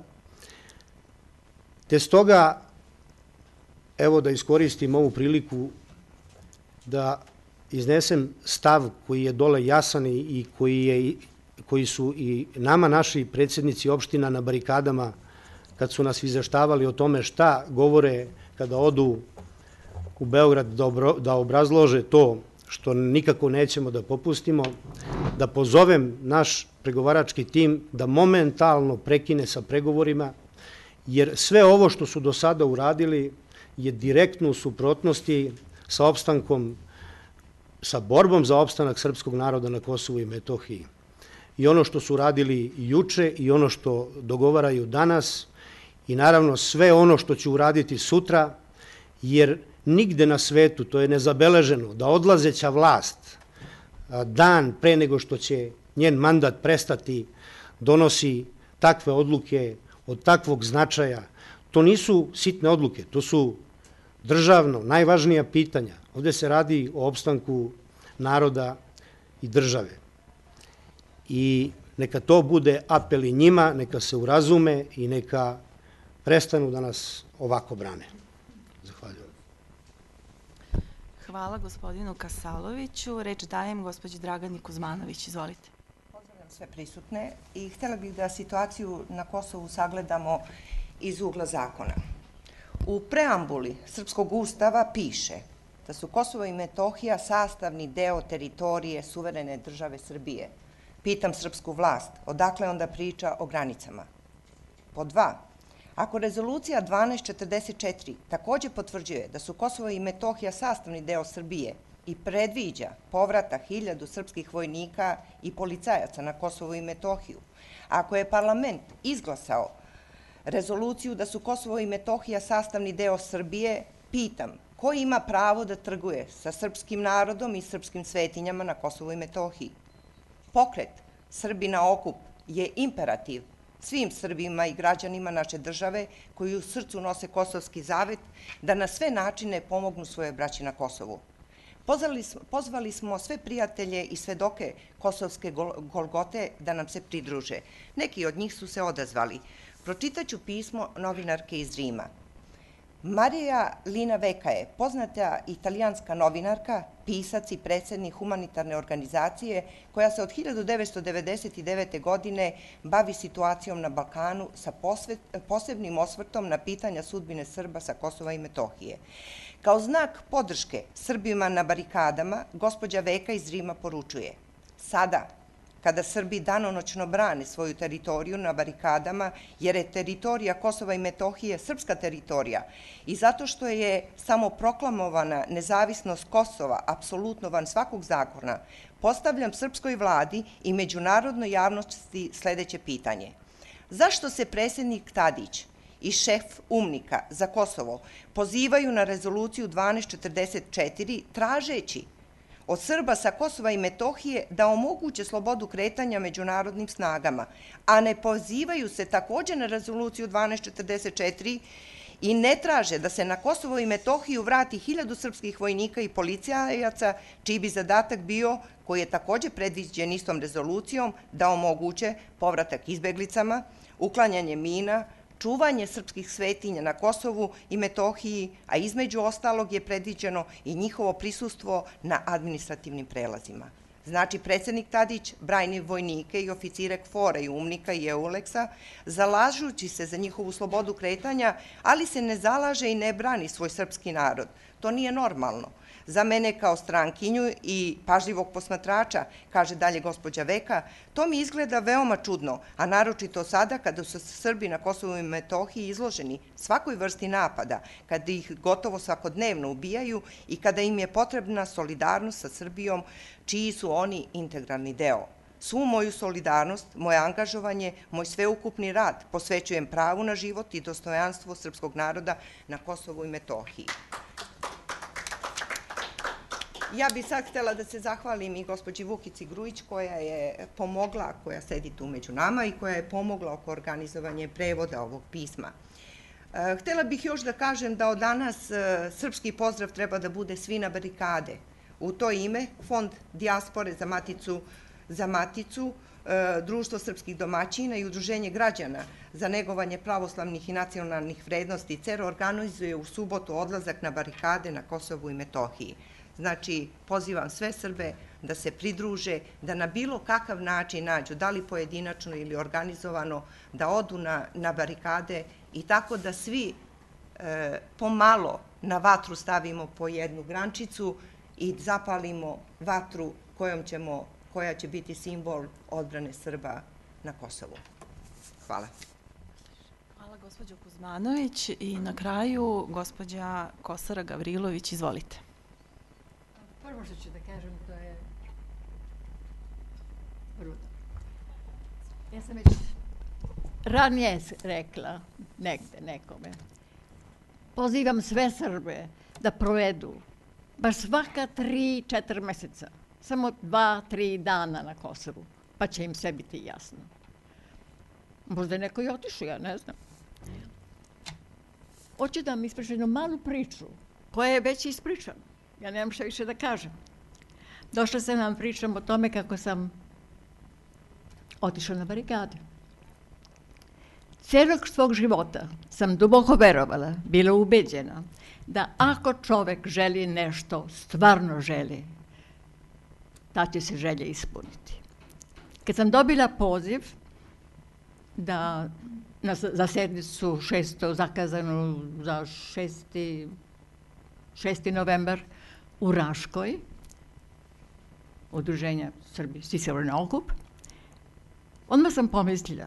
Speaker 8: Te stoga, evo da iskoristim ovu priliku da iznesem stav koji je dole jasan i koji, je, koji su i nama naši predsjednici opština na barikadama, kad su nas izveštavali o tome šta govore kada odu u Beograd da obrazlože to što nikako nećemo da popustimo, da pozovem naš pregovarački tim da momentalno prekine sa pregovorima, jer sve ovo što su do sada uradili je direktno u suprotnosti sa opstankom, sa borbom za opstanak srpskog naroda na Kosovu i Metohiji. I ono što su radili juče i ono što dogovaraju danas i naravno sve ono što će uraditi sutra, jer nigde na svetu, to je nezabeleženo, da odlazeća vlast dan pre nego što će njen mandat prestati donosi takve odluke od takvog značaja. To nisu sitne odluke, to su državno najvažnija pitanja. Ovde se radi o opstanku naroda i države. I neka to bude apel i njima, neka se urazume i neka prestanu da nas ovako brane. Zahvaljujem.
Speaker 1: Hvala gospodinu Kasaloviću. Reč dajem gospođi Dragani Kuzmanović. Izvolite.
Speaker 9: Pozdravljam sve prisutne i htjela bih da situaciju na Kosovu sagledamo iz ugla zakona. U preambuli Srpskog ustava piše da su Kosovo i Metohija sastavni deo teritorije suverene države Srbije. Pitam srpsku vlast, odakle onda priča o granicama? Po dva, ako rezolucija dvanaest četrdeset četiri takođe potvrđuje da su Kosovo i Metohija sastavni deo Srbije i predviđa povrata hiljadu srpskih vojnika i policajaca na Kosovo i Metohiju, ako je parlament izglasao rezoluciju da su Kosovo i Metohija sastavni deo Srbije, pitam ko ima pravo da trguje sa srpskim narodom i srpskim svetinjama na Kosovu i Metohiji? Pokret Srbi na okup je imperativ svim Srbima i građanima naše države koji u srcu nose kosovski zavet da na sve načine pomognu svoje braći na Kosovu. Pozvali smo sve prijatelje i svedoke kosovske Golgote da nam se pridruže. Neki od njih su se odazvali. Pročitaću pismo novinarke iz Rima. Marija Lina Veka je poznata italijanska novinarka, pisac i predsednik humanitarne organizacije koja se od hiljadu devetsto devedeset devete. godine bavi situacijom na Balkanu sa posebnim osvrtom na pitanja sudbine Srba sa Kosova i Metohije. Kao znak podrške Srbima na barikadama, gospođa Veka iz Rima poručuje: sada, kada Srbi danonoćno brane svoju teritoriju na barikadama, jer je teritorija Kosova i Metohije srpska teritorija i zato što je samo proklamovana nezavisnost Kosova apsolutno van svakog zakona, postavljam srpskoj vladi i međunarodnoj javnosti sledeće pitanje. Zašto se predsjednik Tadić i šef UMNIK-a za Kosovo pozivaju na rezoluciju dvanaest četrdeset četiri tražeći od Srba sa Kosova i Metohije da omoguće slobodu kretanja međunarodnim snagama, a ne pozivaju se takođe na rezoluciju dvanaest četrdeset četiri i ne traže da se na Kosovo i Metohiju vrati hiljadu srpskih vojnika i policajaca, čiji bi zadatak bio, koji je takođe predviđen istom rezolucijom, da omoguće povratak izbeglicama, uklanjanje mina, čuvanje srpskih svetinja na Kosovu i Metohiji, a između ostalog je predviđeno i njihovo prisustvo na administrativnim prelazima. Znači, predsjednik Tadić brani vojnike i oficire KFOR-a i UMNIK-a i EULEX-a, zalažući se za njihovu slobodu kretanja, ali se ne zalaže i ne brani svoj srpski narod. To nije normalno. Za mene kao strankinju i pažljivog posmatrača, kaže dalje gospođa Veka, to mi izgleda veoma čudno, a naročito sada kada su Srbi na Kosovu i Metohiji izloženi svakoj vrsti napada, kada ih gotovo svakodnevno ubijaju i kada im je potrebna solidarnost sa Srbijom, čiji su oni integralni deo. Svu moju solidarnost, moje angažovanje, moj sveukupni rad posvećujem pravu na život i dostojanstvo srpskog naroda na Kosovu i Metohiji. Ja bih sad htjela da se zahvalim i gospođi Vukici Grujić koja je pomogla, koja sedi tu među nama i koja je pomogla oko organizovanja prevoda ovog pisma. Htjela bih još da kažem da od danas srpski pozdrav treba da bude svi na barikade. U to ime Fond dijaspore za Maticu, za Maticu, Društvo srpskih domaćina i Udruženje građana za negovanje pravoslavnih i nacionalnih vrednosti CER organizuje u subotu odlazak na barikade na Kosovu i Metohiji. Znači, pozivam sve Srbe da se pridruže, da na bilo kakav način nađu, da li pojedinačno ili organizovano, da odu na barikade i tako da svi pomalo na vatru stavimo po jednu grančicu i zapalimo vatru kojom ćemo, koja će biti simbol odbrane Srba na Kosovu. Hvala.
Speaker 1: Hvala gospođo Kuzmanović i na kraju gospođa Kosara Gavrilović, izvolite.
Speaker 6: Prvo što ću da kažem, to je rudo. Ja sam već ranije rekla negde nekome. Pozivam sve Srbe da provedu baš svaka tri, četiri meseca, samo dva, tri dana na Kosovu, pa će im sve biti jasno. Možda je neko i otišao, ja ne znam. Hoću da vam ispričam jednu malu priču, koja je već ispričana. Ja nemam što više da kažem. Došla sam vam pričam o tome kako sam otišla na barikade. Cijelog svog života sam duboko verovala, bila ubeđena, da ako čovek želi nešto, stvarno želi, ta će se želja ispuniti. Kad sam dobila poziv da za sednicu šesto zakazanu za šesti, šesti novembar u Raškoj, Udruženja Srbi, Sisarni okup, odmah sam pomislila,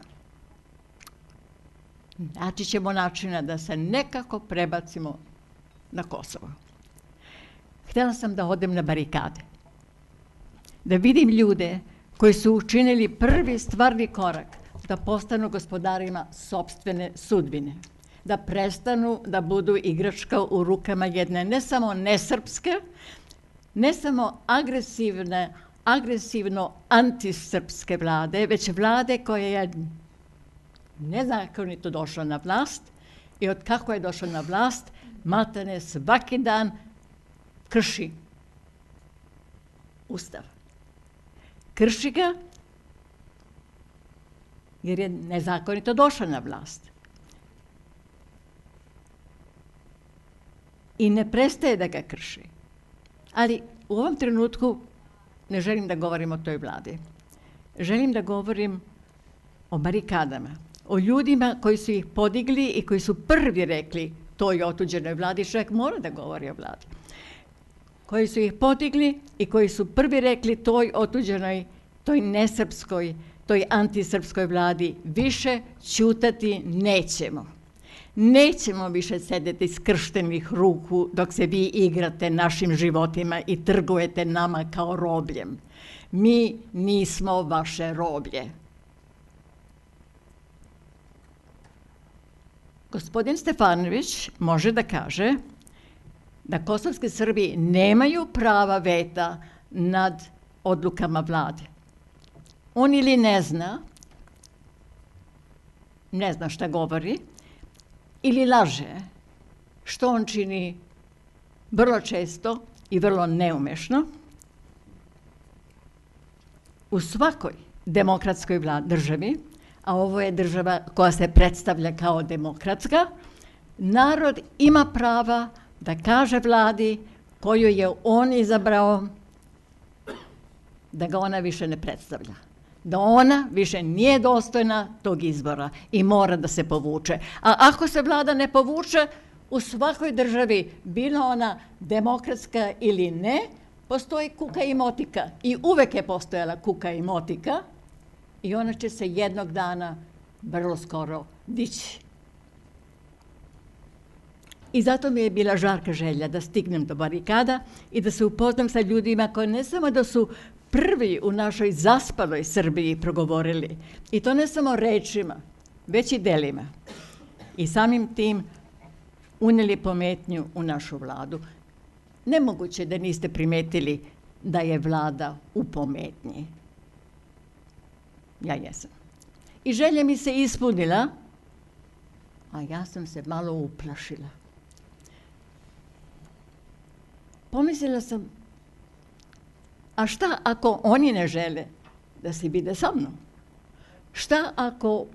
Speaker 6: naći ćemo načina da se nekako prebacimo na Kosovo. Htjela sam da odem na barikade, da vidim ljude koji su učinili prvi stvarni korak da postanu gospodarima sopstvene sudbine, da prestanu da budu igračka u rukama jedne ne samo nesrpske, ne samo agresivne, agresivno antisrpske vlade, već vlade koja je nezakonito došla na vlast i od kako je došla na vlast, maltene svaki dan krši Ustav. Krši ga jer je nezakonito došla na vlast.
Speaker 10: i ne prestaje da ga krši. Ali u ovom trenutku ne želim da govorim o toj vladi. Želim da govorim o barikadama, o ljudima koji su ih podigli i koji su prvi rekli toj otuđenoj vladi, čovjek mora da govori o vladi, koji su ih podigli i koji su prvi rekli toj otuđenoj, toj nesrpskoj, toj antisrpskoj vladi, više ćutati nećemo. Nećemo više sedeti skrštenih ruku dok se vi igrate našim životima i trgujete nama kao robljem. Mi nismo vaše roblje. Gospodin Stefanović može da kaže da kosovski Srbi nemaju prava veta nad odlukama vlade. On ili ne zna, ne zna šta govori, ili laže, što on čini vrlo često i vrlo neumešno. U svakoj demokratskoj državi, a ovo je država koja se predstavlja kao demokratska, narod ima prava da kaže vladi koju je on izabrao da ga ona više ne predstavlja. Da ona više nije dostojna tog izbora i mora da se povuče. A ako se vlada ne povuče, u svakoj državi, bila ona demokratska ili ne, postoji kuka i motika. I uvek je postojala kuka i motika i ona će se jednog dana vrlo skoro dići. I zato mi je bila žarka želja da stignem do barikada i da se upoznam sa ljudima koji ne samo da su prvi u našoj zaspaloj Srbiji progovorili. I to ne samo rečima, već i delima. I samim tim uneli pometnju u našu vladu. Nemoguće da niste primetili da je vlada u pometnji. Ja jesam. I želja mi se ispunila, a ja sam se malo uplašila. Pomislila sam, a šta ako oni ne žele da se vide sa mnom? Šta ako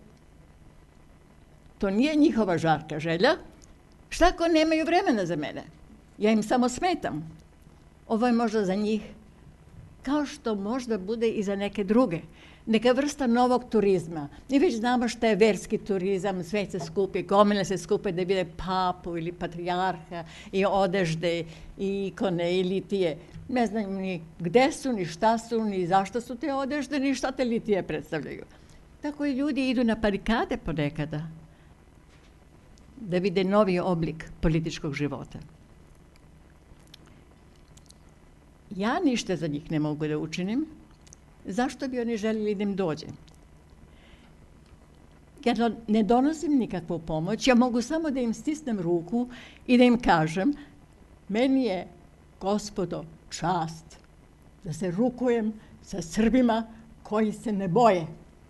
Speaker 10: to nije njihova žarka želja? Šta ako nemaju vremena za mene? Ja im samo smetam. Ovo je možda za njih, kao što možda bude i za neke druge. Neka vrsta novog turizma. Mi već znamo šta je verski turizam, sve se skupi, gomile se skupe da vide papu ili patrijarha i odežde i ikone i litije. Ne znam ni gde su, ni šta su, ni zašto su te odežde, ni šta te litije predstavljaju. Tako i ljudi idu na barikade ponekada da vide novi oblik političkog života. Ja ništa za njih ne mogu da učinim. Zašto bi oni željeli da im dođe? Ja ne donosim nikakvu pomoć, ja mogu samo da im stisnem ruku i da im kažem, meni je, gospodo, čast da se rukujem sa Srbima koji se ne boje.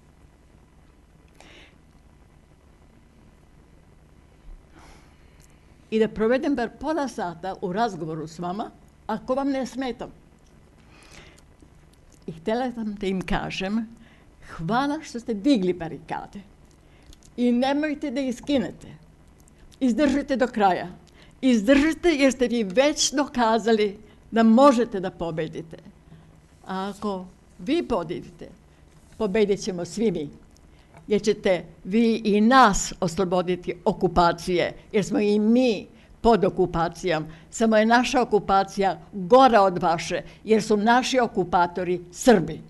Speaker 10: I da provedem bar pola sata u razgovoru s vama, ako vam ne smetam. I htjela sam da im kažem, hvala što ste digli barikade. I nemojte da ih skinete. Izdržite do kraja. Izdržite jer ste vi već dokazali da možete da pobedite. A ako vi pobedite, pobedit ćemo svi mi. Jer ćete vi i nas osloboditi okupacije, jer smo i mi pod okupacijom. Samo je naša okupacija gora od vaše, jer su naši okupatori Srbi.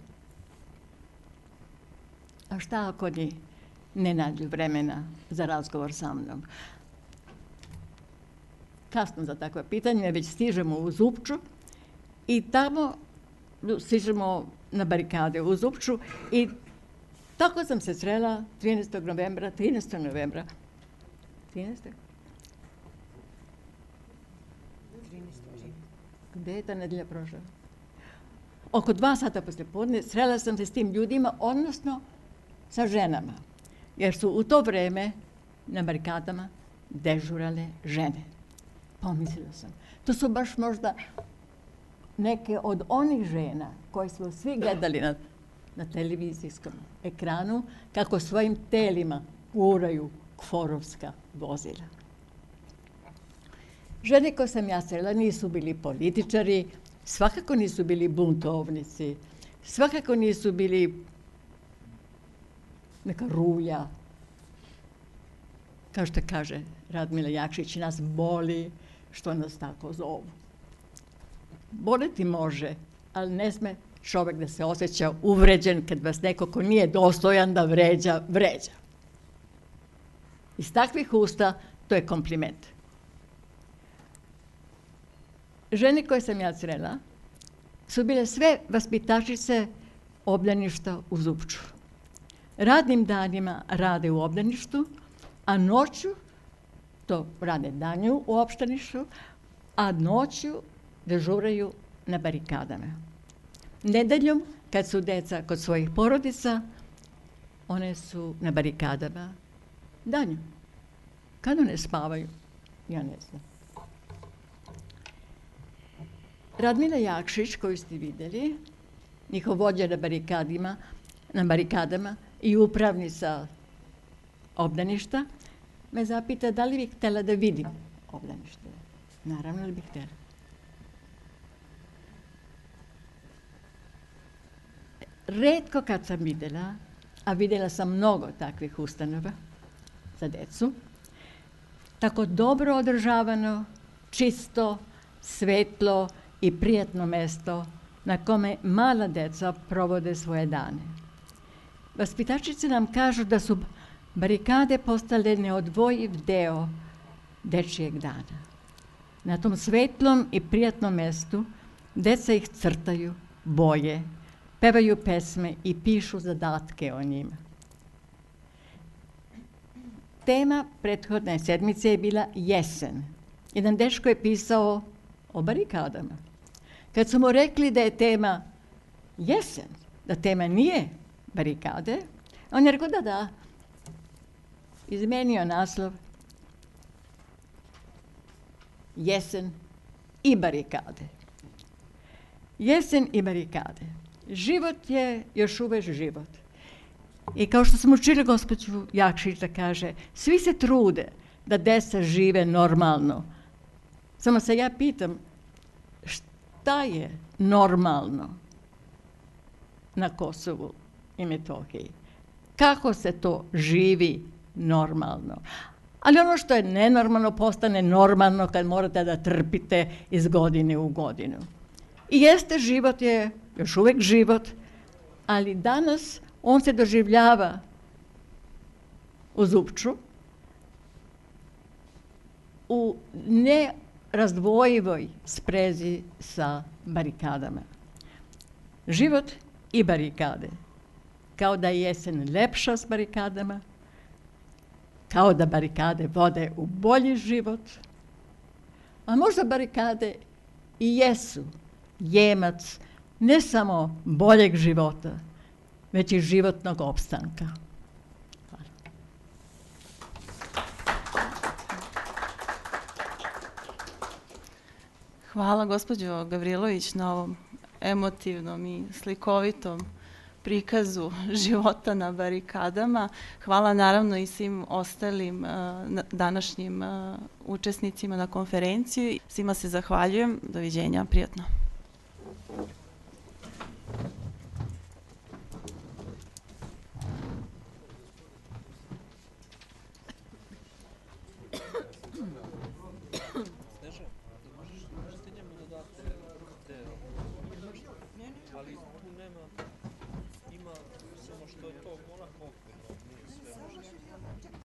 Speaker 10: A šta ako ni ne nađu vremena za razgovor sa mnom? Kasno za takva pitanja, već stižemo u Zupču i tamo stižemo na barikade u Zupču i tako sam se srela trinaestog novembra, trinaestog novembra. trinaestog Gde je ta nedelja prošla? Oko dva sata posle podne srela sam se s tim ljudima, odnosno sa ženama. Jer su u to vreme na barikadama dežurale žene. Pomislila sam. To su baš možda neke od onih žena koje smo svi gledali na, na televizijskom ekranu, kako svojim telima guraju kforovska vozila. Žene koje sam ja srela nisu bili političari, svakako nisu bili buntovnici, svakako nisu bili neka ruja. Kao što kaže Radmila Jakšić, nas boli što nas tako zovu. Boleti može, ali ne sme čovek da se osjeća uvređen kad vas neko ko nije dostojan da vređa, vređa. Iz takvih usta to je kompliment. Žene koje sam ja srela su bile sve vaspitačice obdaništa u Zupču. Radnim danima rade u obdaništu, a noću, to rade danju u opštaništu, a noću dežuraju na barikadama. Nedeljom, kad su deca kod svojih porodica, one su na barikadama danju. Kad one spavaju, ja ne znam. Radmila Jakšić, koju ste videli, njihov vođa na barikadima, na barikadama i upravnica obdaništa, me zapita da li bih htjela da vidim obdanište. Naravno da bih htjela. Retko kad sam videla, a videla sam mnogo takvih ustanova za decu, tako dobro održavano, čisto, svetlo i prijatno mesto na kome mala deca provode svoje dane. Vaspitačice nam kažu da su barikade postale neodvojiv deo dečijeg dana. Na tom svetlom i prijatnom mestu deca ih crtaju, boje, pevaju pesme i pišu zadatke o njima. Tema prethodne sedmice je bila jesen. Jedan dečko je pisao o barikadama. Kad su mu rekli da je tema jesen, da tema nije barikade, on je rekao da da, izmenio naslov jesen i barikade. Jesen i barikade. Život je još uvek život. I kao što smo učili gospođu Jakšić da kaže, svi se trude da deca žive normalno. Samo se ja pitam, šta je normalno na Kosovu i Metohiji? Kako se to živi normalno? Ali ono što je nenormalno postane normalno kad morate da trpite iz godine u godinu. I jeste, život je još uvek život, ali danas on se doživljava u Zupču u nerazdvojivoj sprezi sa barikadama. Život i barikade. Kao da je jesen lepša s barikadama, kao da barikade vode u bolji život, a možda barikade i jesu jemac ne samo boljeg života, već i životnog opstanka.
Speaker 1: Hvala gospođo Gavrilović na ovom emotivnom i slikovitom prikazu života na barikadama. Hvala naravno i svim ostalim uh, današnjim uh, učesnicima na konferenciji. Svima se zahvaljujem. Doviđenja, prijatno.